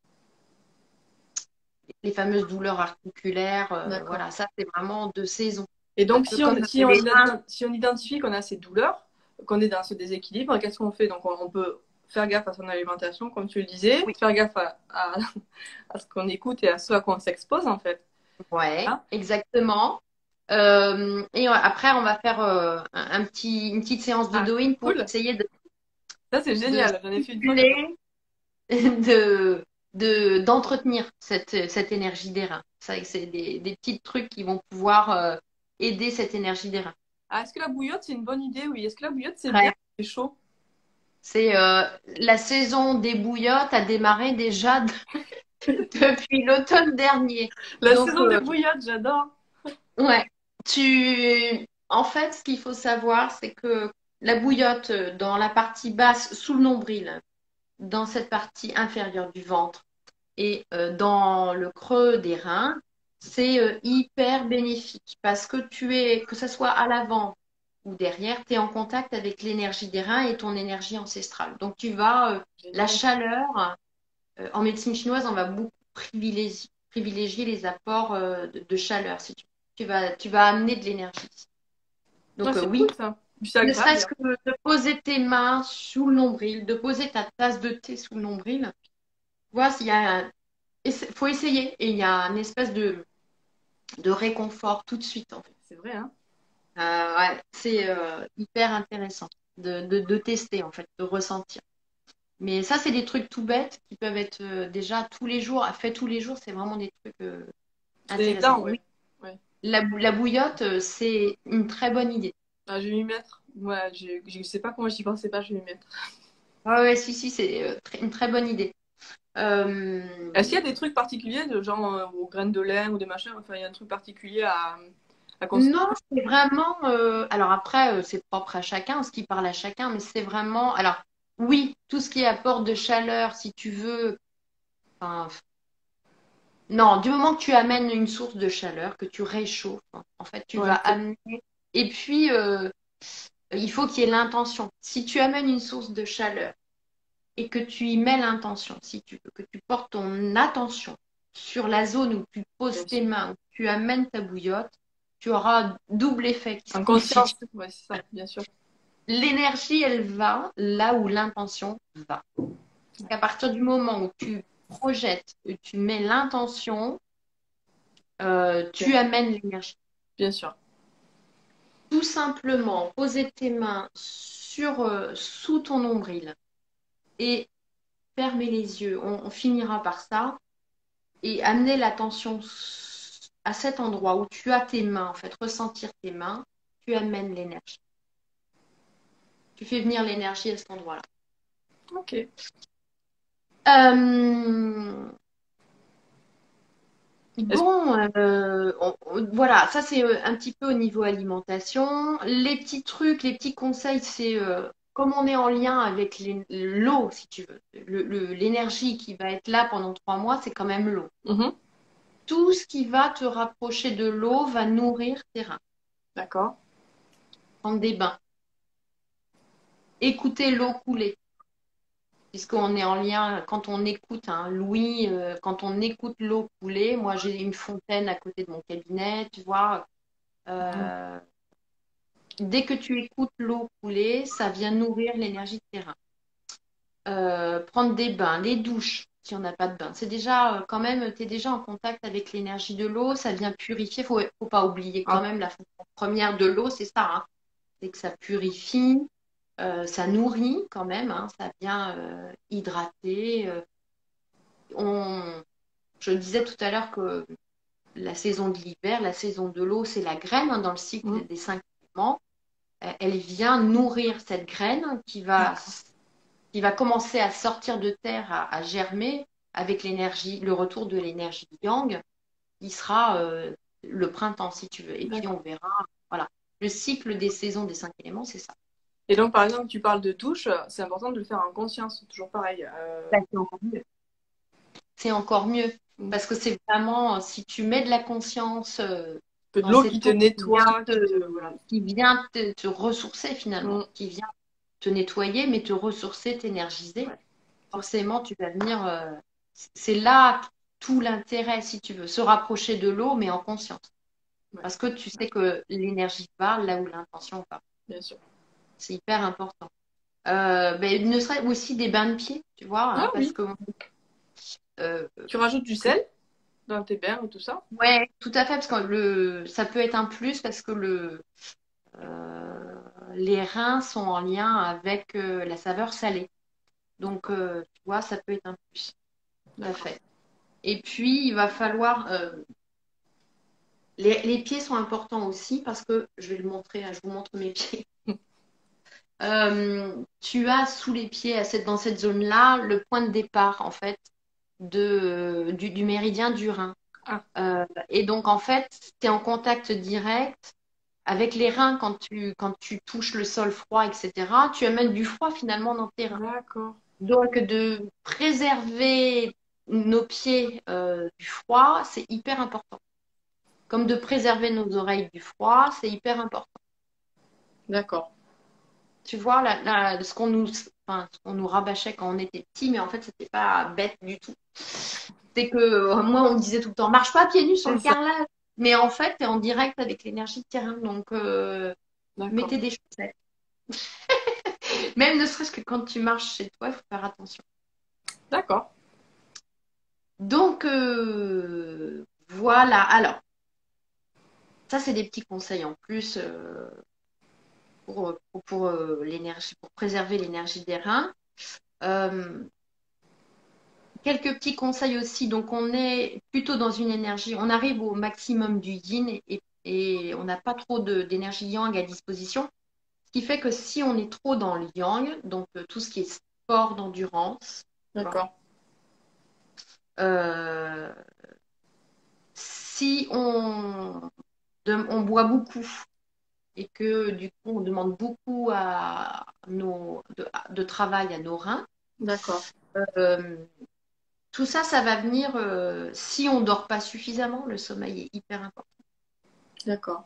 les fameuses douleurs articulaires. Euh, D'accord. voilà, ça, c'est vraiment de saison. Et Un donc, peu si on, comme si on, les reins. ident- si on identifie qu'on a ces douleurs, qu'on est dans ce déséquilibre, qu'est-ce qu'on fait? Donc, on, on peut faire gaffe à son alimentation, comme tu le disais, Oui, faire gaffe à, à, à ce qu'on écoute et à ce à quoi on s'expose, en fait. ouais, Hein. exactement. Euh, et après, on va faire euh, un, un petit, une petite séance de Ah, doing pour cool. essayer de, Ça, c'est de génial. J'en ai fait une fois, j'adore. stimuler, de, de, d'entretenir cette, cette énergie des reins. Ça, c'est des, des petits trucs qui vont pouvoir euh, aider cette énergie des reins. Ah, est-ce que la bouillotte, c'est une bonne idée? Oui. Est-ce que la bouillotte, c'est bien? Ouais. C'est chaud. C'est euh, la saison des bouillottes a démarré déjà depuis l'automne dernier. La Donc, saison des euh, bouillottes, j'adore. ouais, tu... En fait, ce qu'il faut savoir, c'est que la bouillotte, euh, dans la partie basse, sous le nombril, dans cette partie inférieure du ventre et euh, dans le creux des reins, c'est euh, hyper bénéfique parce que tu es, que ce soit à l'avant ou derrière, tu es en contact avec l'énergie des reins et ton énergie ancestrale. Donc, tu vas, euh, la Génial. chaleur, euh, en médecine chinoise, on va beaucoup privilégier, privilégier les apports euh, de, de chaleur. Si tu, tu vas, tu vas amener de l'énergie. Ah, Donc euh, c'est oui, cool, ça. Puis c'est ne agréable. serait-ce que de poser tes mains sous le nombril, de poser ta tasse de thé sous le nombril, voir s'il y a un... Il faut essayer et il y a une espèce de, de réconfort tout de suite en fait. C'est vrai, hein? Euh, ouais, c'est euh, hyper intéressant de, de, de tester en fait, de ressentir. Mais ça, c'est des trucs tout bêtes qui peuvent être euh, déjà tous les jours, fait tous les jours, c'est vraiment des trucs euh, C'est intéressants. évident, Oui, ouais. Ouais. la, bou- la bouillotte, euh, c'est une très bonne idée. Ah, je vais m'y mettre. Ouais, je, je sais pas comment j'y pensais pas, je vais m'y mettre. Ouais, ouais, si, si, c'est euh, très- une très bonne idée. Euh, Est-ce qu'il y a des trucs particuliers, de genre euh, aux graines de lin ou des machins, enfin, il y a un truc particulier à, à consommer? non, c'est vraiment. Euh, alors après, euh, c'est propre à chacun, ce qui parle à chacun, mais c'est vraiment. Alors, oui, tout ce qui apporte de chaleur, si tu veux. Enfin, non, du moment que tu amènes une source de chaleur, que tu réchauffes, hein, en fait, tu vas Ouais, c'est amener. Et puis, euh, il faut qu'il y ait l'intention. Si tu amènes une source de chaleur et que tu y mets l'intention, si tu veux, que tu portes ton attention sur la zone où tu poses tes mains, où tu amènes ta bouillotte, tu auras double effet qui se En constitue. conscience, ouais, c'est ça, bien sûr. L'énergie, elle va là où l'intention va. À partir du moment où tu projettes, où tu mets l'intention, euh, tu Bien, amènes l'énergie. bien sûr. Tout simplement, poser tes mains sur, euh, sous ton nombril et fermer les yeux. On, on finira par ça. Et amener l'attention à cet endroit où tu as tes mains, en fait, ressentir tes mains, tu amènes l'énergie. Tu fais venir l'énergie à cet endroit-là. Ok. Euh, Est-ce- Bon, euh, on- on- voilà, ça c'est euh, un petit peu au niveau alimentation. Les petits trucs, les petits conseils, c'est euh, comme on est en lien avec les- l'eau, si tu veux, le- le- l'énergie qui va être là pendant trois mois, c'est quand même l'eau. Mhm. Tout ce qui va te rapprocher de l'eau va nourrir tes reins. D'accord. Prendre des bains, écouter l'eau couler. Puisqu'on est en lien, quand on écoute, hein, Louis, euh, quand on écoute l'eau couler, moi j'ai une fontaine à côté de mon cabinet, tu vois. Mhm. euh, Dès que tu écoutes l'eau couler, ça vient nourrir l'énergie de terrain. Euh, prendre des bains, les douches, si on n'a pas de bain. C'est déjà, euh, quand même, tu es déjà en contact avec l'énergie de l'eau, ça vient purifier. Il faut, faut pas oublier quand Ah, même la fonction première de l'eau, c'est ça, hein. C'est que ça purifie, euh, ça nourrit quand même, hein, ça vient euh, hydrater. euh, on... Je disais tout à l'heure que la saison de l'hiver, la saison de l'eau, c'est la graine, hein, dans le cycle mhm. des cinq éléments. Euh, Elle vient nourrir cette graine qui va, D'accord. qui va commencer à sortir de terre, à, à germer avec l'énergie, le retour de l'énergie yang, qui sera euh, le printemps, si tu veux. Et puis on D'accord. verra, voilà. Le cycle des saisons des cinq éléments, c'est ça. Et donc, par exemple, tu parles de douche, c'est important de le faire en conscience, toujours pareil. Euh, Ça, c'est encore mieux. C'est encore mieux. mhm. Parce que c'est vraiment, si tu mets de la conscience euh, Que de dans l'eau qui cette te eau qui vient nettoie, qui te... te, Voilà. qui vient te, te ressourcer finalement, Mhm. qui vient te nettoyer, mais te ressourcer, t'énergiser, Ouais, c'est ça. forcément, tu vas venir. euh, c'est là tout l'intérêt, si tu veux, se rapprocher de l'eau, mais en conscience. Ouais, Parce que tu ouais, sais que l'énergie va là où l'intention va. bien sûr. C'est hyper important. Euh, ben, ne serait aussi des bains de pied, tu vois, hein, Ah parce oui. que euh, Tu rajoutes du sel dans tes bains et tout ça? ouais, tout à fait, parce que le, ça peut être un plus parce que le, euh, les reins sont en lien avec euh, la saveur salée. Donc, euh, tu vois, ça peut être un plus. Tout à D'accord. fait. Et puis, il va falloir. euh, les, les pieds sont importants aussi parce que je vais le montrer, hein, je vous montre mes pieds. Euh, tu as sous les pieds, à cette, dans cette zone-là, le point de départ, en fait, de, du, du méridien du rein. Ah, Euh, et donc, en fait, tu es en contact direct avec les reins quand tu, quand tu touches le sol froid, et cetera. Tu amènes du froid finalement dans tes reins. d'accord. Donc, de préserver nos pieds euh, du froid, c'est hyper important. Comme de préserver nos oreilles du froid, c'est hyper important. D'accord. Tu vois, là, là, ce qu'on nous, enfin, ce qu'on nous rabâchait quand on était petit, mais en fait, c'était pas bête du tout. C'est que euh, moi, on me disait tout le temps, marche pas pieds nus sur C'est le ça. carrelage. Mais en fait, tu es en direct avec l'énergie de terrain. Donc, euh, D'accord. mettez des chaussettes. Même ne serait-ce que quand tu marches chez toi, il faut faire attention. D'accord. Donc, euh, voilà. Alors, ça, c'est des petits conseils en plus euh, pour, pour, pour, euh, l'énergie, pour préserver l'énergie des reins. Euh, Quelques petits conseils aussi. Donc, on est plutôt dans une énergie, on arrive au maximum du yin et, et on n'a pas trop de- d'énergie yang à disposition. Ce qui fait que si on est trop dans le yang, donc euh, tout ce qui est sport d'endurance, tu vois, D'accord. euh, si on, de- on boit beaucoup et que du coup on demande beaucoup à nos, de, de travail à nos reins, D'accord. euh, tout ça, ça va venir euh, si on dort pas suffisamment. Le sommeil est hyper important. D'accord.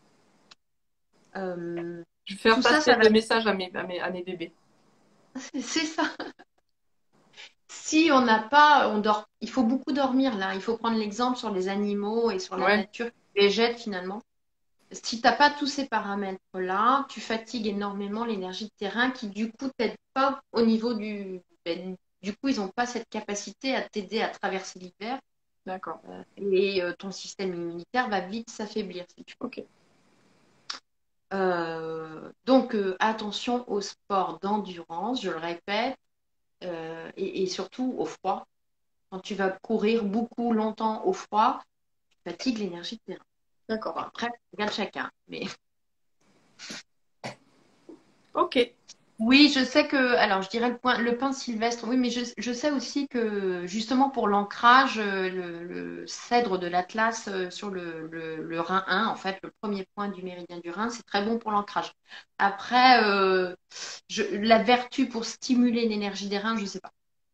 Euh, Je vais faire tout ça, passer ça va. le message à mes, à mes, à mes bébés. C'est ça. si on n'a pas, on dort, il faut beaucoup dormir là. Il faut prendre l'exemple sur les animaux et sur la Ouais, nature qui végète finalement. Si tu n'as pas tous ces paramètres-là, tu fatigues énormément l'énergie de terrain qui, du coup, t'aide pas au niveau du. Ben, du coup, ils n'ont pas cette capacité à t'aider à traverser l'hiver d'accord. euh, et euh, ton système immunitaire va vite s'affaiblir. Si tu Ok. veux. Euh, donc, euh, attention au sport d'endurance, je le répète, euh, et, et surtout au froid. Quand tu vas courir beaucoup longtemps au froid, tu fatigues l'énergie de terrain. D'accord. Bon, après, regarde chacun. Mais Ok. oui, je sais que, alors je dirais le, point, le pain sylvestre, oui, mais je, je sais aussi que justement pour l'ancrage, euh, le, le cèdre de l'Atlas euh, sur le, le, le Rhin un, en fait, le premier point du méridien du Rhin, c'est très bon pour l'ancrage. Après, euh, je, la vertu pour stimuler l'énergie des reins, je ne sais pas.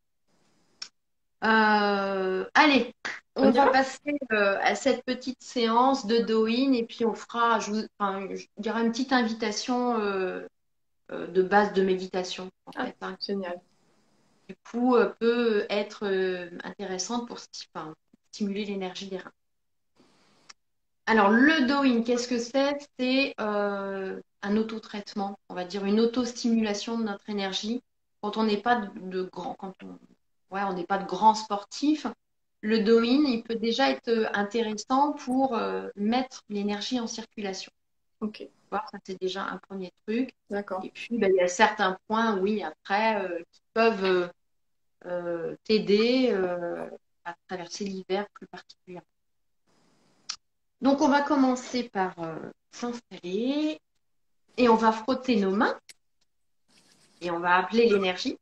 Euh, allez, On on y va va? passer euh, à cette petite séance de do-in et puis on fera, je, vous, enfin, je dirais une petite invitation euh, euh, de base de méditation, en Ah, fait, hein, génial. du coup, euh, peut être euh, intéressante pour sti- enfin, stimuler l'énergie des reins. Alors, le do-in, qu'est-ce que c'est? C'est euh, un autotraitement, on va dire une autostimulation de notre énergie. Quand on n'est pas de, de grands, quand on, ouais, on n'est pas de grands sportifs, le do-in, il peut déjà être intéressant pour euh, mettre l'énergie en circulation. Ok, Voir, ça, c'est déjà un premier truc. d'accord. Et puis, ben, il y a certains points, oui, après, euh, qui peuvent euh, euh, t'aider euh, à traverser l'hiver plus particulièrement. Donc, on va commencer par euh, s'installer et on va frotter nos mains et on va appeler l'énergie.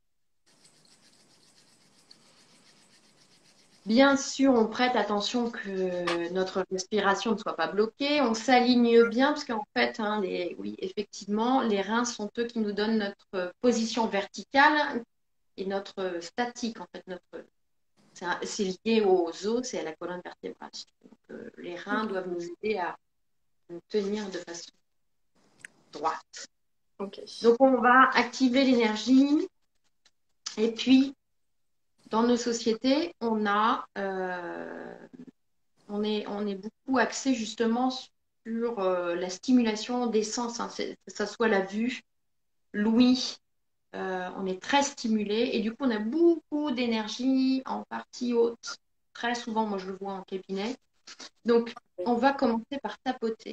Bien sûr, on prête attention que notre respiration ne soit pas bloquée. On s'aligne bien parce qu'en fait, hein, les, oui, effectivement, les reins sont eux qui nous donnent notre position verticale et notre statique. En fait, notre, c'est lié aux os, c'est à la colonne vertébrale. Donc, euh, les reins Ok. doivent nous aider à nous tenir de façon droite. Ok. Donc, on va activer l'énergie. Et puis, dans nos sociétés, on a, euh, on est, on est beaucoup axé justement sur euh, la stimulation des sens, hein, que ce soit la vue, l'ouïe. Euh, on est très stimulé et du coup, on a beaucoup d'énergie en partie haute. Très souvent, moi, je le vois en cabinet. Donc, on va commencer par tapoter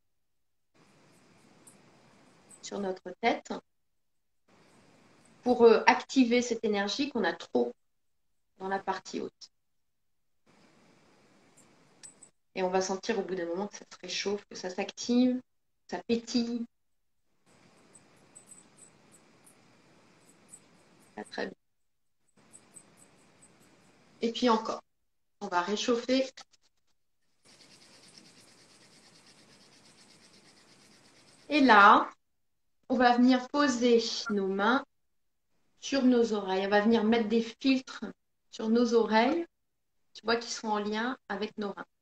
sur notre tête pour euh, activer cette énergie qu'on a trop dans la partie haute. Et on va sentir au bout d'un moment que ça se réchauffe, que ça s'active, ça pétille. Pas très bien. Et puis encore, on va réchauffer. Et là, on va venir poser nos mains sur nos oreilles. On va venir mettre des filtres sur nos oreilles, tu vois, qui sont en lien avec nos reins.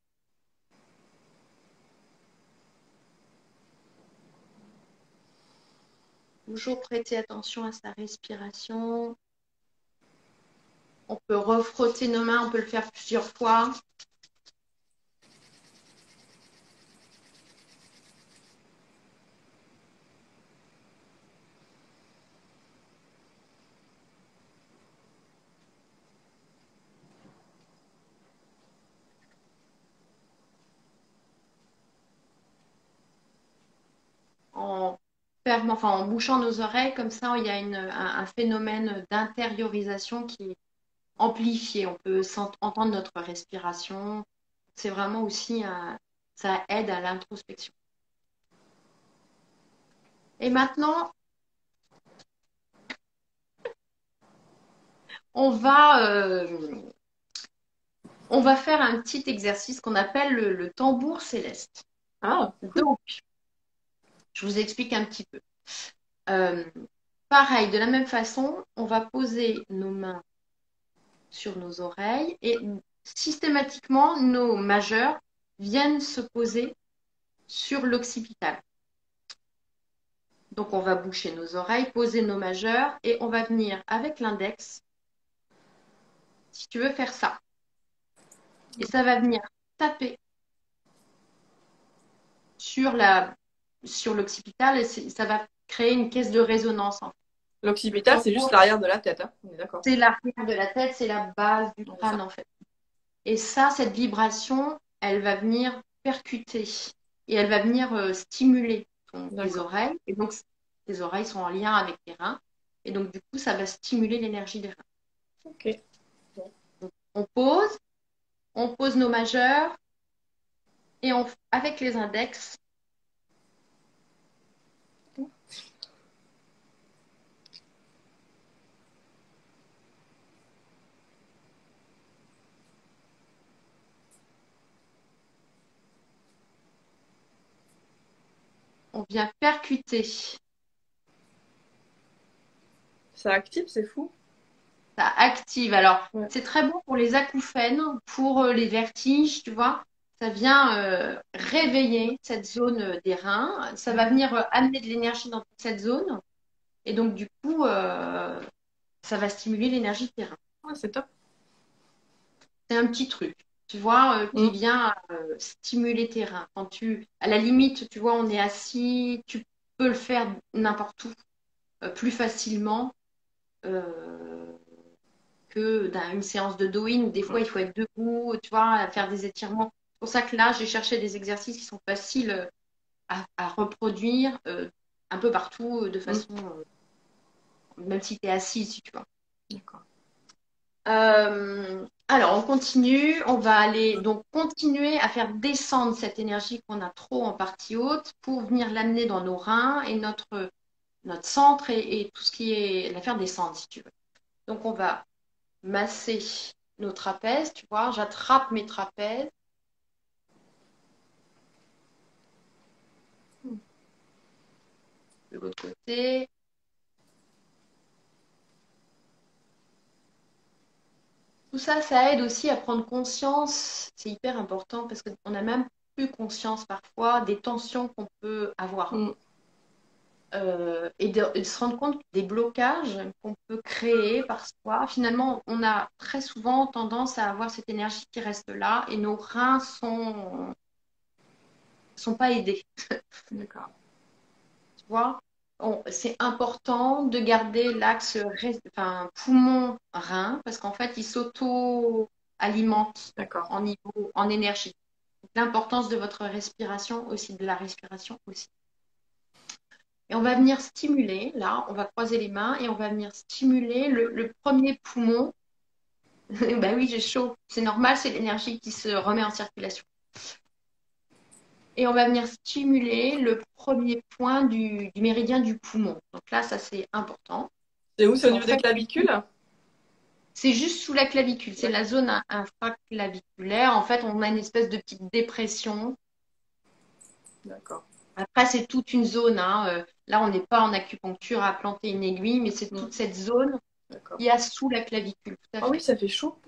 Toujours prêter attention à sa respiration. On peut refrotter nos mains, on peut le faire plusieurs fois. En fermant, enfin en bouchant nos oreilles, comme ça, il y a une, un, un phénomène d'intériorisation qui est amplifié. On peut entendre notre respiration. C'est vraiment aussi un, ça aide à l'introspection. Et maintenant, on va, euh, on va faire un petit exercice qu'on appelle le, le tambour céleste. Ah, cool. Donc, je vous explique un petit peu. Euh, pareil, de la même façon, on va poser nos mains sur nos oreilles et systématiquement, nos majeurs viennent se poser sur l'occipital. Donc, on va boucher nos oreilles, poser nos majeurs et on va venir avec l'index si tu veux, faire ça. Et ça va venir taper sur la, sur l'occipital et ça va créer une caisse de résonance. En fait. L'occipital, c'est juste l'arrière de la tête, hein. On est d'accord. C'est l'arrière de la tête, c'est la base du crâne, en fait. Et ça, cette vibration, elle va venir percuter et elle va venir euh, stimuler ton, tes oreilles. Et donc, tes oreilles sont en lien avec tes reins. Et donc, du coup, ça va stimuler l'énergie des reins. Ok. Donc, on pose, on pose nos majeurs et on, avec les index, on vient percuter. Ça active, c'est fou. Ça active. Alors, Ouais. c'est très bon pour les acouphènes, pour euh, les vertiges, tu vois. Ça vient euh, réveiller cette zone euh, des reins. Ça va venir euh, amener de l'énergie dans cette zone. Et donc, du coup, euh, ça va stimuler l'énergie de tes reins. Ouais, c'est top. C'est un petit truc, tu vois, euh, qui Mm. vient euh, stimuler tes reins. Quand tu, à la limite, tu vois, on est assis, tu peux le faire n'importe où, euh, plus facilement. Euh, que dans une séance de do-in où des fois il faut être debout, tu vois, faire des étirements. C'est pour ça que là, j'ai cherché des exercices qui sont faciles à, à reproduire euh, un peu partout euh, de façon, euh, même si tu es assise, si tu vois. D'accord. Euh, alors, on continue. On va aller donc continuer à faire descendre cette énergie qu'on a trop en partie haute pour venir l'amener dans nos reins et notre, notre centre et, et tout ce qui est la faire descendre, si tu veux. Donc, on va masser nos trapèzes, tu vois, j'attrape mes trapèzes. De l'autre côté. Tout ça, ça aide aussi à prendre conscience, c'est hyper important parce qu'on n'a même plus conscience parfois des tensions qu'on peut avoir. Mm. Euh, et, de, et de se rendre compte des blocages qu'on peut créer par soi. Finalement, on a très souvent tendance à avoir cette énergie qui reste là et nos reins sont sont pas aidés. D'accord. Tu vois, c'est important de garder l'axe enfin, poumon-rein parce qu'en fait, il s'auto-alimente en niveau, en énergie. L'importance de votre respiration aussi, de la respiration aussi. Et on va venir stimuler, là, on va croiser les mains et on va venir stimuler le, le premier poumon. Ben oui, j'ai chaud. C'est normal, c'est l'énergie qui se remet en circulation. Et on va venir stimuler le premier point du, du méridien du poumon. Donc là, ça c'est important. C'est où? C'est au niveau fait, des clavicules? C'est juste sous la clavicule. C'est la zone infraclaviculaire. En fait, on a une espèce de petite dépression. D'accord. Après, c'est toute une zone. Hein. Là, on n'est pas en acupuncture à planter une aiguille, mais c'est toute mmh. cette zone qu'il y a sous la clavicule. Ah oh oui, ça fait chaud.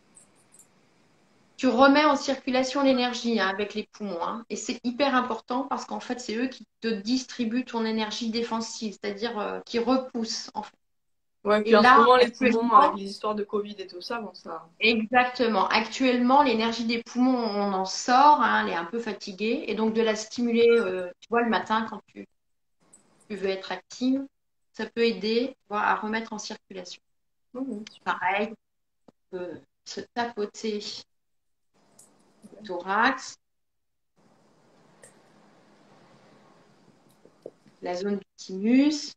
Tu remets en circulation l'énergie hein, avec les poumons. Hein. Et c'est hyper important parce qu'en fait, c'est eux qui te distribuent ton énergie défensive, c'est-à-dire euh, qui repoussent. En fait. Ouais, puis et en là, ce moment, les poumons, avec les histoires de Covid et tout ça, bon, ça... Exactement. Actuellement, l'énergie des poumons, on en sort, hein, elle est un peu fatiguée. Et donc, de la stimuler, euh, tu vois, le matin, quand tu, tu veux être active, ça peut aider tu vois, à remettre en circulation. Mmh. Pareil, on peut se tapoter le thorax, la zone du thymus.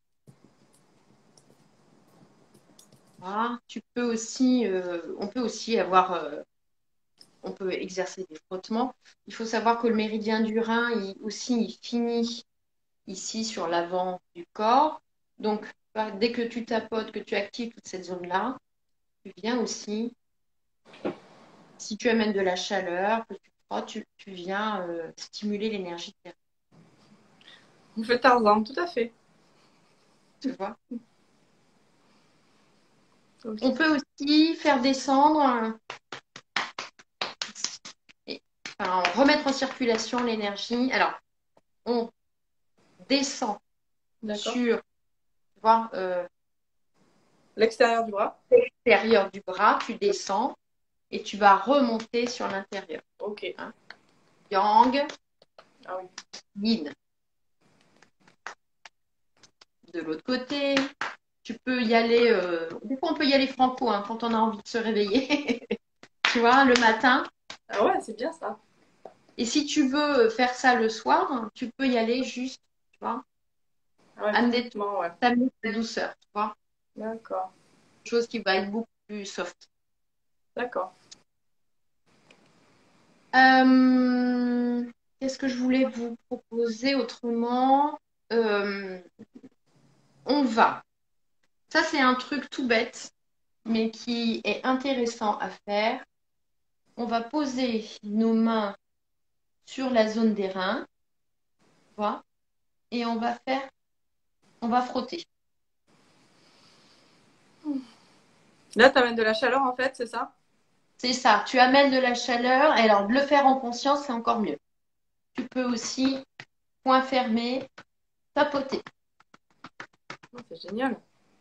Voilà. Tu peux aussi, euh, on peut aussi avoir, euh, on peut exercer des frottements. Il faut savoir que le méridien du rein, il, aussi, il finit ici sur l'avant du corps. Donc, dès que tu tapotes, que tu actives toute cette zone-là, tu viens aussi, si tu amènes de la chaleur, que tu frottes, tu, tu viens euh, stimuler l'énergie de tes reins. Vous faites Tarzan, tout à fait. Tu vois. Okay. On peut aussi faire descendre et enfin, remettre en circulation l'énergie. Alors, on descend sur, tu vois, euh, L'extérieur du bras. L'extérieur du bras, tu descends et tu vas remonter sur l'intérieur. Ok. Hein. Yang, Ah oui. yin. De l'autre côté, tu peux y aller. Euh, des fois, on peut y aller franco hein, quand on a envie de se réveiller. Tu vois, le matin. Ah ouais, c'est bien ça. Et si tu veux faire ça le soir, tu peux y aller juste, tu vois, Ah ouais, amener ouais. t'amener ta douceur, tu vois. D'accord. Chose qui va être beaucoup plus soft. D'accord. Euh, Qu'est-ce que je voulais vous proposer autrement? Euh, on va. Ça, c'est un truc tout bête, mais qui est intéressant à faire. On va poser nos mains sur la zone des reins, tu vois, et on va faire, on va frotter. Là, tu amènes de la chaleur en fait, c'est ça? C'est ça, tu amènes de la chaleur, et alors de le faire en conscience, c'est encore mieux. Tu peux aussi, point fermé, tapoter. Oh, c'est génial.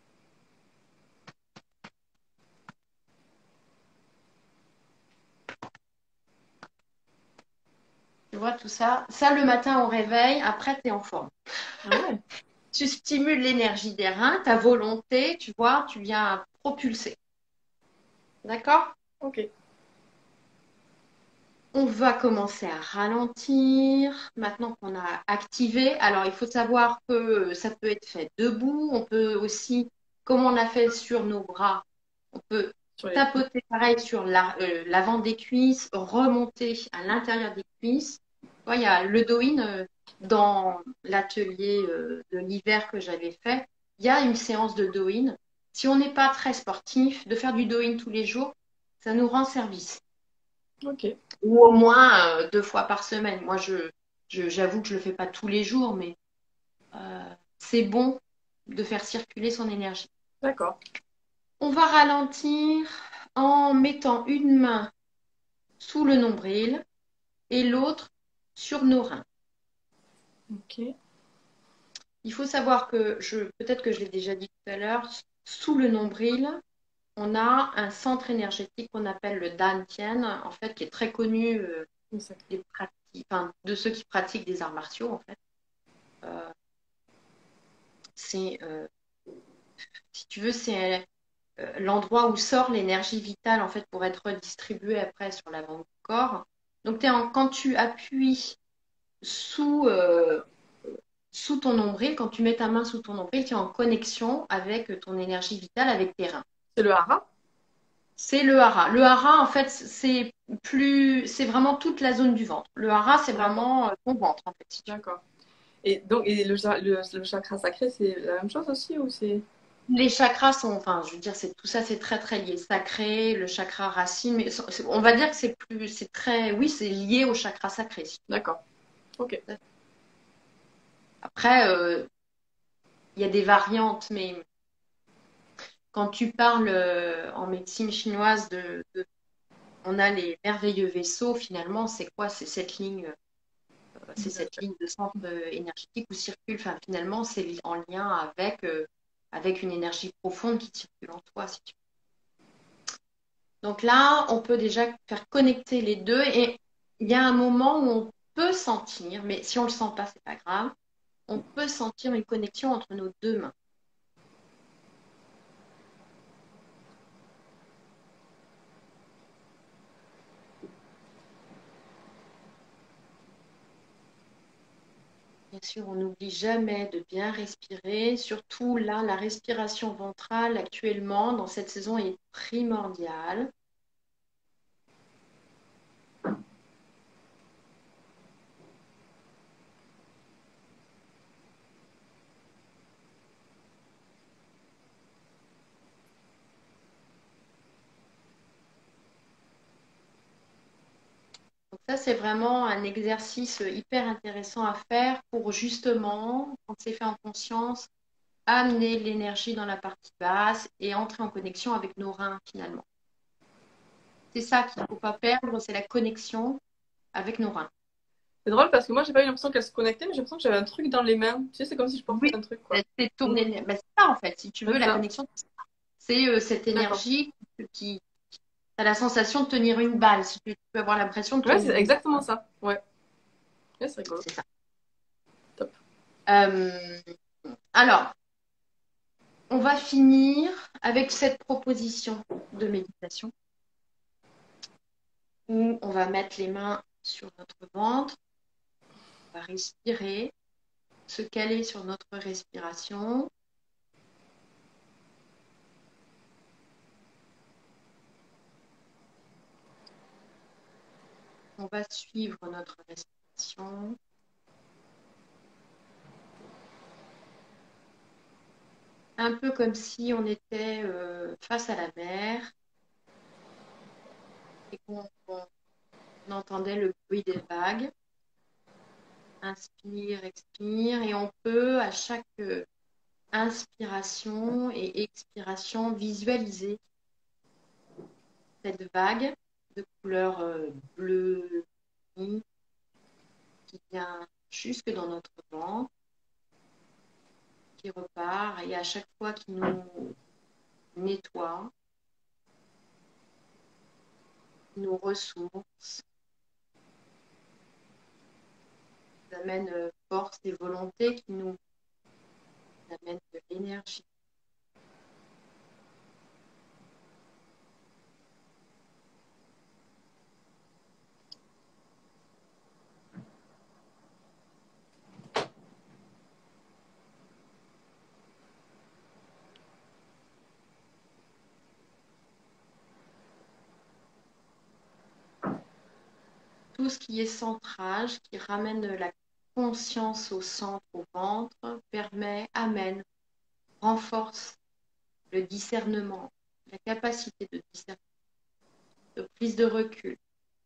Tu vois tout ça? Ça, le matin au réveil, après, tu es en forme. Ah ouais. Tu stimules l'énergie des reins, ta volonté, tu vois, tu viens propulser. D'accord? Ok. On va commencer à ralentir. Maintenant qu'on a activé, alors il faut savoir que ça peut être fait debout. On peut aussi, comme on a fait sur nos bras, on peut Sur les... tapoter pareil sur la- euh, l'avant des cuisses, remonter à l'intérieur des cuisses. Tu vois, il y a le do-in euh, dans l'atelier euh, de l'hiver que j'avais fait. Il y a une séance de do-in. Si on n'est pas très sportif, de faire du do-in tous les jours, ça nous rend service Ok. ou au moins euh, deux fois par semaine. Moi, je, je- j'avoue que je le fais pas tous les jours, mais euh, c'est bon de faire circuler son énergie. D'accord. On va ralentir en mettant une main sous le nombril et l'autre sur nos reins. Ok. Il faut savoir que, je, peut-être que je l'ai déjà dit tout à l'heure, sous le nombril, on a un centre énergétique qu'on appelle le Dantian, en fait, qui est très connu euh, des pratiques, enfin, de ceux qui pratiquent des arts martiaux, en fait. Euh, c'est, euh, si tu veux, c'est euh, l'endroit où sort l'énergie vitale en fait pour être redistribuée après sur l'avant du corps. Donc t'es en, quand tu appuies sous, euh, sous ton nombril, quand tu mets ta main sous ton nombril, tu es en connexion avec ton énergie vitale, avec tes reins. C'est le hara? C'est le hara. Le hara, en fait, c'est plus, c'est vraiment toute la zone du ventre. Le hara, c'est vraiment euh, ton ventre, en fait, si tu veux. D'accord. Et donc, et le, le, le chakra sacré, c'est la même chose aussi ou c'est... Les chakras sont, enfin, je veux dire, c'est tout ça, c'est très très lié. Sacré, le chakra racine, mais on va dire que c'est plus, c'est très, oui, c'est lié au chakra sacré. D'accord. Ok. Après, euh, il y a des variantes, mais quand tu parles euh, en médecine chinoise de, de- on a les merveilleux vaisseaux, finalement, c'est quoi? C'est cette ligne, euh, c'est cette ligne de centre euh, énergétique où circule, enfin, finalement, c'est en lien avec, euh, avec une énergie profonde qui circule en toi, si tu veux. Donc là, on peut déjà faire connecter les deux et il y a un moment où on peut sentir, mais si on ne le sent pas, c'est pas grave, on peut sentir une connexion entre nos deux mains. Bien sûr, on n'oublie jamais de bien respirer, surtout là, la respiration ventrale actuellement dans cette saison est primordiale. Donc ça, c'est vraiment un exercice hyper intéressant à faire pour justement, quand c'est fait en conscience, amener l'énergie dans la partie basse et entrer en connexion avec nos reins finalement. C'est ça qu'il ne faut pas perdre, c'est la connexion avec nos reins. C'est drôle parce que moi, j'ai pas eu l'impression qu'elle se connectait, mais j'ai l'impression que j'avais un truc dans les mains. Tu sais, c'est comme si je portais Oui, un truc, quoi. c'est ton énergie. Ben, c'est ça en fait, si tu Ouais, veux, c'est la ça. connexion, C'est euh, cette D'accord. énergie qui, qui a la sensation de tenir une balle. Si tu, tu peux avoir l'impression de Ouais, tenir c'est une balle. exactement ça. Ouais, ouais c'est rigolo. C'est ça. Top. Euh, alors, on va finir avec cette proposition de méditation où on va mettre les mains sur notre ventre, on va respirer, se caler sur notre respiration. On va suivre notre respiration. Un peu comme si on était euh, face à la mer et qu'on on entendait le bruit des vagues. Inspire, expire, et on peut à chaque euh, inspiration et expiration visualiser cette vague de couleur euh, bleue qui vient jusque dans notre ventre, qui repart, et à chaque fois qu'il nous nettoie, qui nous ressource, qui nous amène euh, force et volonté, qui nous amène de l'énergie. Tout ce qui est centrage, qui ramène la conscience au centre, au ventre, permet, amène, renforce le discernement, la capacité de discernement, de prise de recul.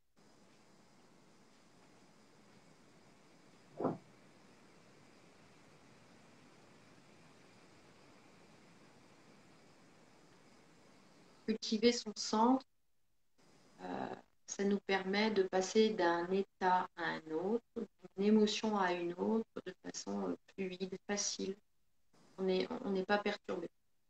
Cultiver son centre, euh, ça nous permet de passer d'un état à un autre, d'une émotion à une autre, de façon fluide, facile. On n'est on n'est pas perturbé.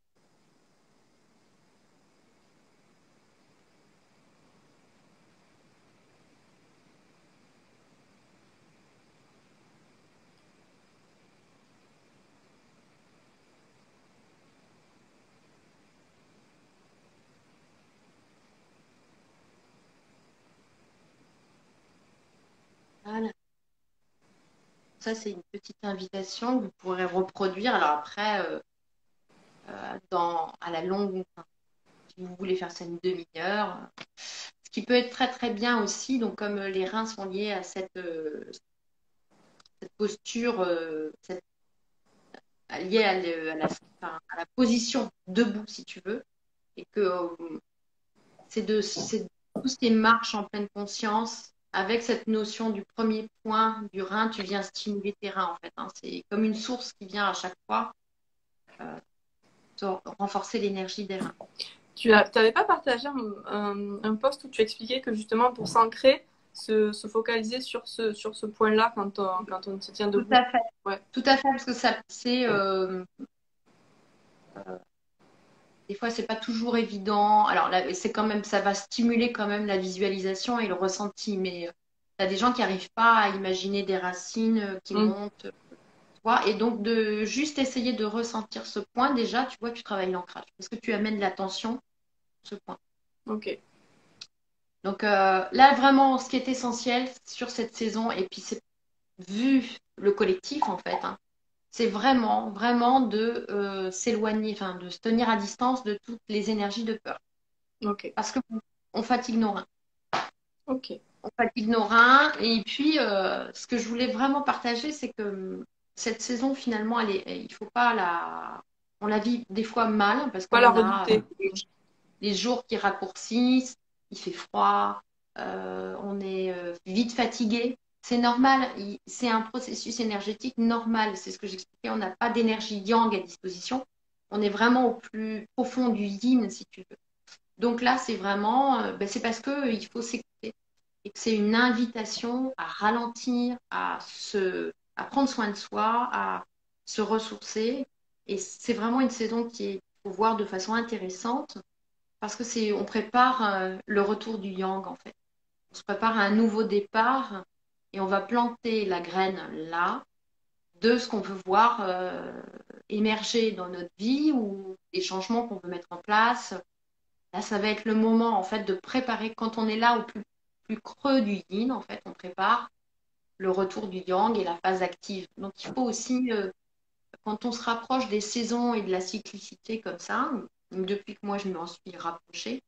Voilà. Ça, c'est une petite invitation que vous pourrez reproduire. Alors après, euh, euh, dans, à la longue, si vous voulez faire ça une demi-heure, ce qui peut être très très bien aussi, donc comme les reins sont liés à cette, euh, cette posture, euh, cette, liée à, le, à, la, enfin, à, la, position debout, si tu veux, et que euh, c'est de, c'est tout ce qui est marche en pleine conscience, avec cette notion du premier point du rein, tu viens stimuler tes reins en fait. Hein. C'est comme une source qui vient à chaque fois euh, renforcer l'énergie des reins. Tu n'avais pas partagé un, un, un post où tu expliquais que justement pour s'ancrer, se, se focaliser sur ce, sur ce point-là quand on, quand on se tient debout. Tout à fait. Ouais. Tout à fait, parce que ça, c'est euh, euh, des fois, c'est pas toujours évident. Alors là, c'est quand même, ça va stimuler quand même la visualisation et le ressenti, mais euh, tu as des gens qui n'arrivent pas à imaginer des racines euh, qui Mm. montent, tu vois, et donc de juste essayer de ressentir ce point, déjà, tu vois, tu travailles l'ancrage, parce que tu amènes l'attention sur ce point. Ok. Donc euh, là, vraiment, ce qui est essentiel sur cette saison, et puis c'est vu le collectif en fait, hein, c'est vraiment, vraiment de euh, s'éloigner, enfin de se tenir à distance de toutes les énergies de peur. Ok. Parce qu'on fatigue nos reins. Ok. On fatigue nos reins. Et puis, euh, ce que je voulais vraiment partager, c'est que cette saison, finalement, elle est, il faut pas la. On la vit des fois mal parce Pas la qu'on a redouter. les, les jours qui raccourcissent, il fait froid, euh, on est euh, vite fatigué. C'est normal, c'est un processus énergétique normal. C'est ce que j'expliquais, on n'a pas d'énergie yang à disposition. On est vraiment au plus profond du yin, si tu veux. Donc là, c'est vraiment, euh, ben, c'est parce qu'il faut s'écouter et que c'est une invitation à ralentir, à, se, à prendre soin de soi, à se ressourcer. Et c'est vraiment une saison qui est faut voir de façon intéressante parce que c'est, on prépare euh, le retour du yang en fait. On se prépare à un nouveau départ et on va planter la graine là de ce qu'on veut voir euh, émerger dans notre vie ou des changements qu'on veut mettre en place. Là, ça va être le moment en fait de préparer quand on est là au plus, plus creux du yin, en fait, on prépare le retour du yang et la phase active. Donc, il faut aussi, euh, quand on se rapproche des saisons et de la cyclicité comme ça, depuis que moi je m'en suis rapprochée,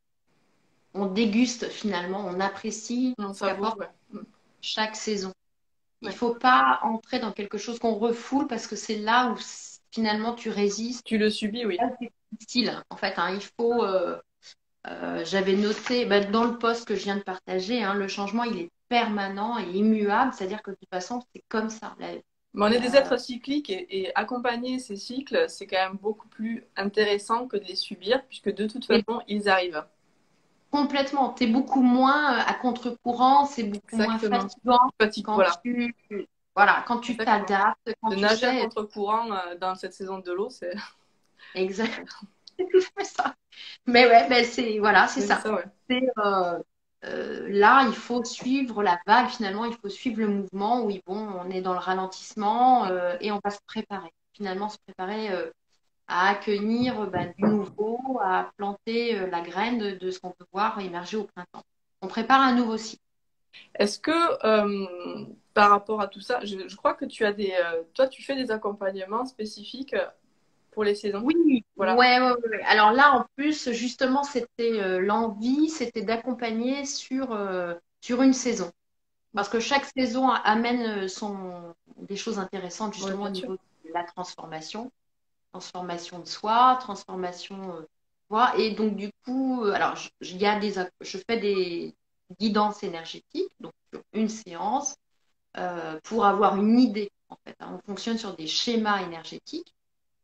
on déguste finalement, on apprécie On ce savoure, qu'apporte ouais. Mm. chaque saison. Il ne Ouais. faut pas entrer dans quelque chose qu'on refoule parce que c'est là où finalement tu résistes. Tu le subis, oui. C'est difficile en fait. Hein. Il faut. Euh, euh, j'avais noté bah, dans le post que je viens de partager, hein, le changement il est permanent et immuable, c'est-à-dire que de toute façon c'est comme ça. La, Mais on est des la... êtres cycliques et, et accompagner ces cycles, c'est quand même beaucoup plus intéressant que de les subir, puisque de toute Et façon, ils arrivent. complètement, tu es beaucoup moins à contre-courant, c'est beaucoup moins Exactement. fatigant Fatigue, quand voilà. tu voilà, quand tu Exactement. t'adaptes, quand De tu nager à sais contre-courant euh, dans cette saison de l'eau, c'est exactement. C'est tout à fait ça. Mais ouais, ben c'est voilà, c'est c'est ça. ça, ouais. C'est euh, euh, là, il faut suivre la vague. Finalement, il faut suivre le mouvement. Oui, bon, on est dans le ralentissement euh, et on va se préparer. Finalement, se préparer euh, à accueillir bah, du nouveau, à planter euh, la graine de, de ce qu'on peut voir émerger au printemps. On prépare un nouveau cycle. Est-ce que euh, par rapport à tout ça, je, je crois que tu as des, euh, toi, tu fais des accompagnements spécifiques pour les saisons. Oui, Voilà. ouais, ouais, ouais. Alors là, en plus, justement, c'était euh, l'envie, c'était d'accompagner sur, euh, sur une saison. Parce que chaque saison amène son, des choses intéressantes Oui, justement au bien sûr. niveau de la transformation, transformation de soi, transformation, euh, voilà. Et donc du coup, euh, alors je, il y a des, je fais des guidances énergétiques, donc sur une séance, euh, pour avoir une idée en fait. Hein. On fonctionne sur des schémas énergétiques.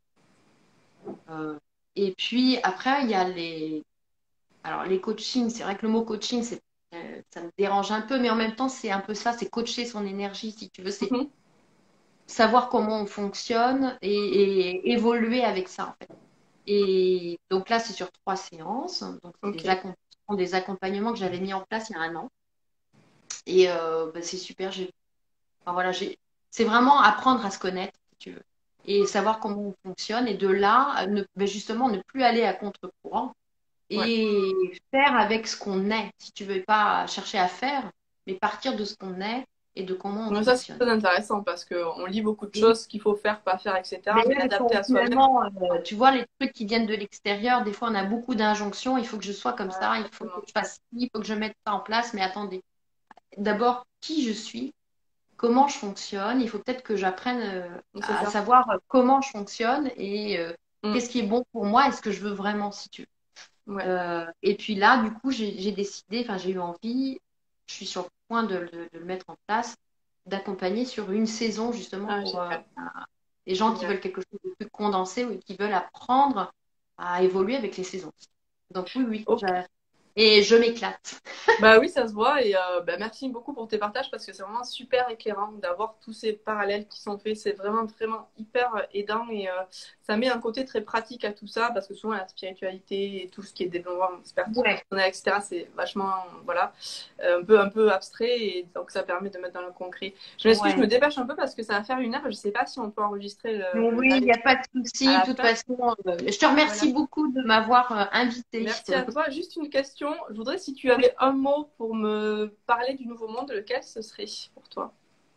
Euh, et puis après, il y a les, alors les coachings. C'est vrai que le mot coaching, c'est euh, ça me dérange un peu, mais en même temps, c'est un peu ça, c'est coacher son énergie, si tu veux. C'est Mhm. savoir comment on fonctionne et, et évoluer avec ça, en fait. Et donc là, c'est sur trois séances. Donc, c'est des, Ok. accom- des accompagnements que j'avais mis en place il y a un an. Et euh, bah, c'est super. J'ai, enfin, voilà, j'ai, c'est vraiment apprendre à se connaître, si tu veux, et savoir comment on fonctionne. Et de là, ne, bah, justement, ne plus aller à contre-courant Ouais. et faire avec ce qu'on est, si tu veux, pas chercher à faire, mais partir de ce qu'on est et de comment on Donc ça, c'est fonctionne. très intéressant parce qu'on lit beaucoup de Et choses qu'il faut faire, pas faire, et cetera. mais Mais ouais, l'adapter quand à soi-même. finalement, euh, tu vois, les trucs qui viennent de l'extérieur, des fois, on a beaucoup d'injonctions. Il faut que je sois comme Ouais, ça, il faut que exactement. je fasse ci, il faut que je mette ça en place. Mais attendez, d'abord, qui je suis, comment je fonctionne. Il faut peut-être que j'apprenne euh, C'est à ça. savoir euh, comment je fonctionne et euh, Mm. qu'est-ce qui est bon pour moi et ce que je veux vraiment, si tu veux. Ouais. Euh, et puis là, du coup, j'ai j'ai décidé, enfin, j'ai eu envie, je suis sur le point de, de- de le mettre en place, d'accompagner sur une saison, justement, Ah, pour euh, génial. les gens qui Génial. veulent quelque chose de plus condensé ou qui veulent apprendre à évoluer avec les saisons. Donc oui, oui, Ok. j'ai- et je m'éclate. Bah oui, ça se voit et euh, bah, merci beaucoup pour tes partages parce que c'est vraiment super éclairant d'avoir tous ces parallèles qui sont faits. C'est vraiment vraiment hyper euh, aidant et euh, ça met un côté très pratique à tout ça parce que souvent la spiritualité et tout ce qui est développement Ouais, personnel, et cetera c'est vachement voilà euh, un peu un peu abstrait et donc ça permet de mettre dans le concret. Je m'excuse, je me ouais. dépêche un peu parce que ça va faire une heure. Je sais pas si on peut enregistrer le, Donc le oui, il live n'y a pas de à souci. la De toute fin. façon, euh, je te Voilà. remercie beaucoup de m'avoir euh, invitée. Merci à toi. Juste une question. Je voudrais, si tu avais un mot pour me parler du Nouveau Monde, lequel ce serait pour toi?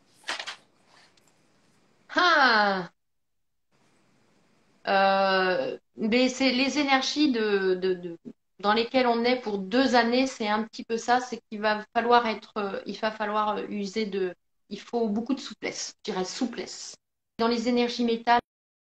Ah, Euh, mais c'est les énergies de, de, de- dans lesquelles on est pour deux années, c'est un petit peu ça, c'est qu'il va falloir être, euh, il va falloir euh, user de, il faut beaucoup de souplesse, je dirais souplesse. Dans les énergies métal,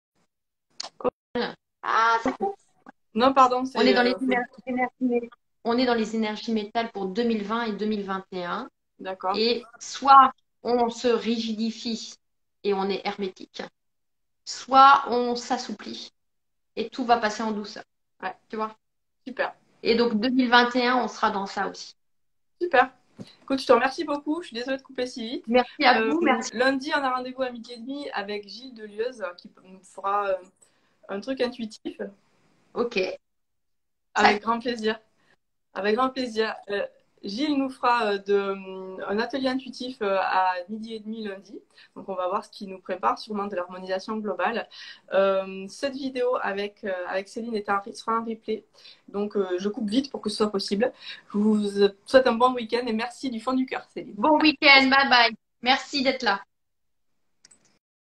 ah, ça coupe. Non, pardon, On est c'est. dans les euh, faut- éner- énergies, mé- on est dans les énergies métal pour deux mille vingt et deux mille vingt et un, D'accord. et soit on se rigidifie et on est hermétique, soit on s'assouplit et tout va passer en douceur, Ouais, tu vois. super. Et donc deux mille vingt et un, on sera dans ça aussi. Super. Écoute, je te remercie beaucoup. Je suis désolée de couper si vite. Merci à Euh, vous, merci. lundi, on a rendez-vous à midi et demi avec Gilles Delieuse qui nous fera euh, un truc intuitif. Ok. Ça, Avec grand plaisir. Avec grand plaisir. Euh, Gilles nous fera euh, de, euh, un atelier intuitif euh, à midi et demi lundi. Donc, on va voir ce qui nous prépare, sûrement de l'harmonisation globale. Euh, cette vidéo avec, euh, avec Céline est un, sera un replay. Donc, euh, je coupe vite pour que ce soit possible. Je vous souhaite un bon week-end et merci du fond du cœur, Céline. bon week-end. Bye bye. Merci d'être là.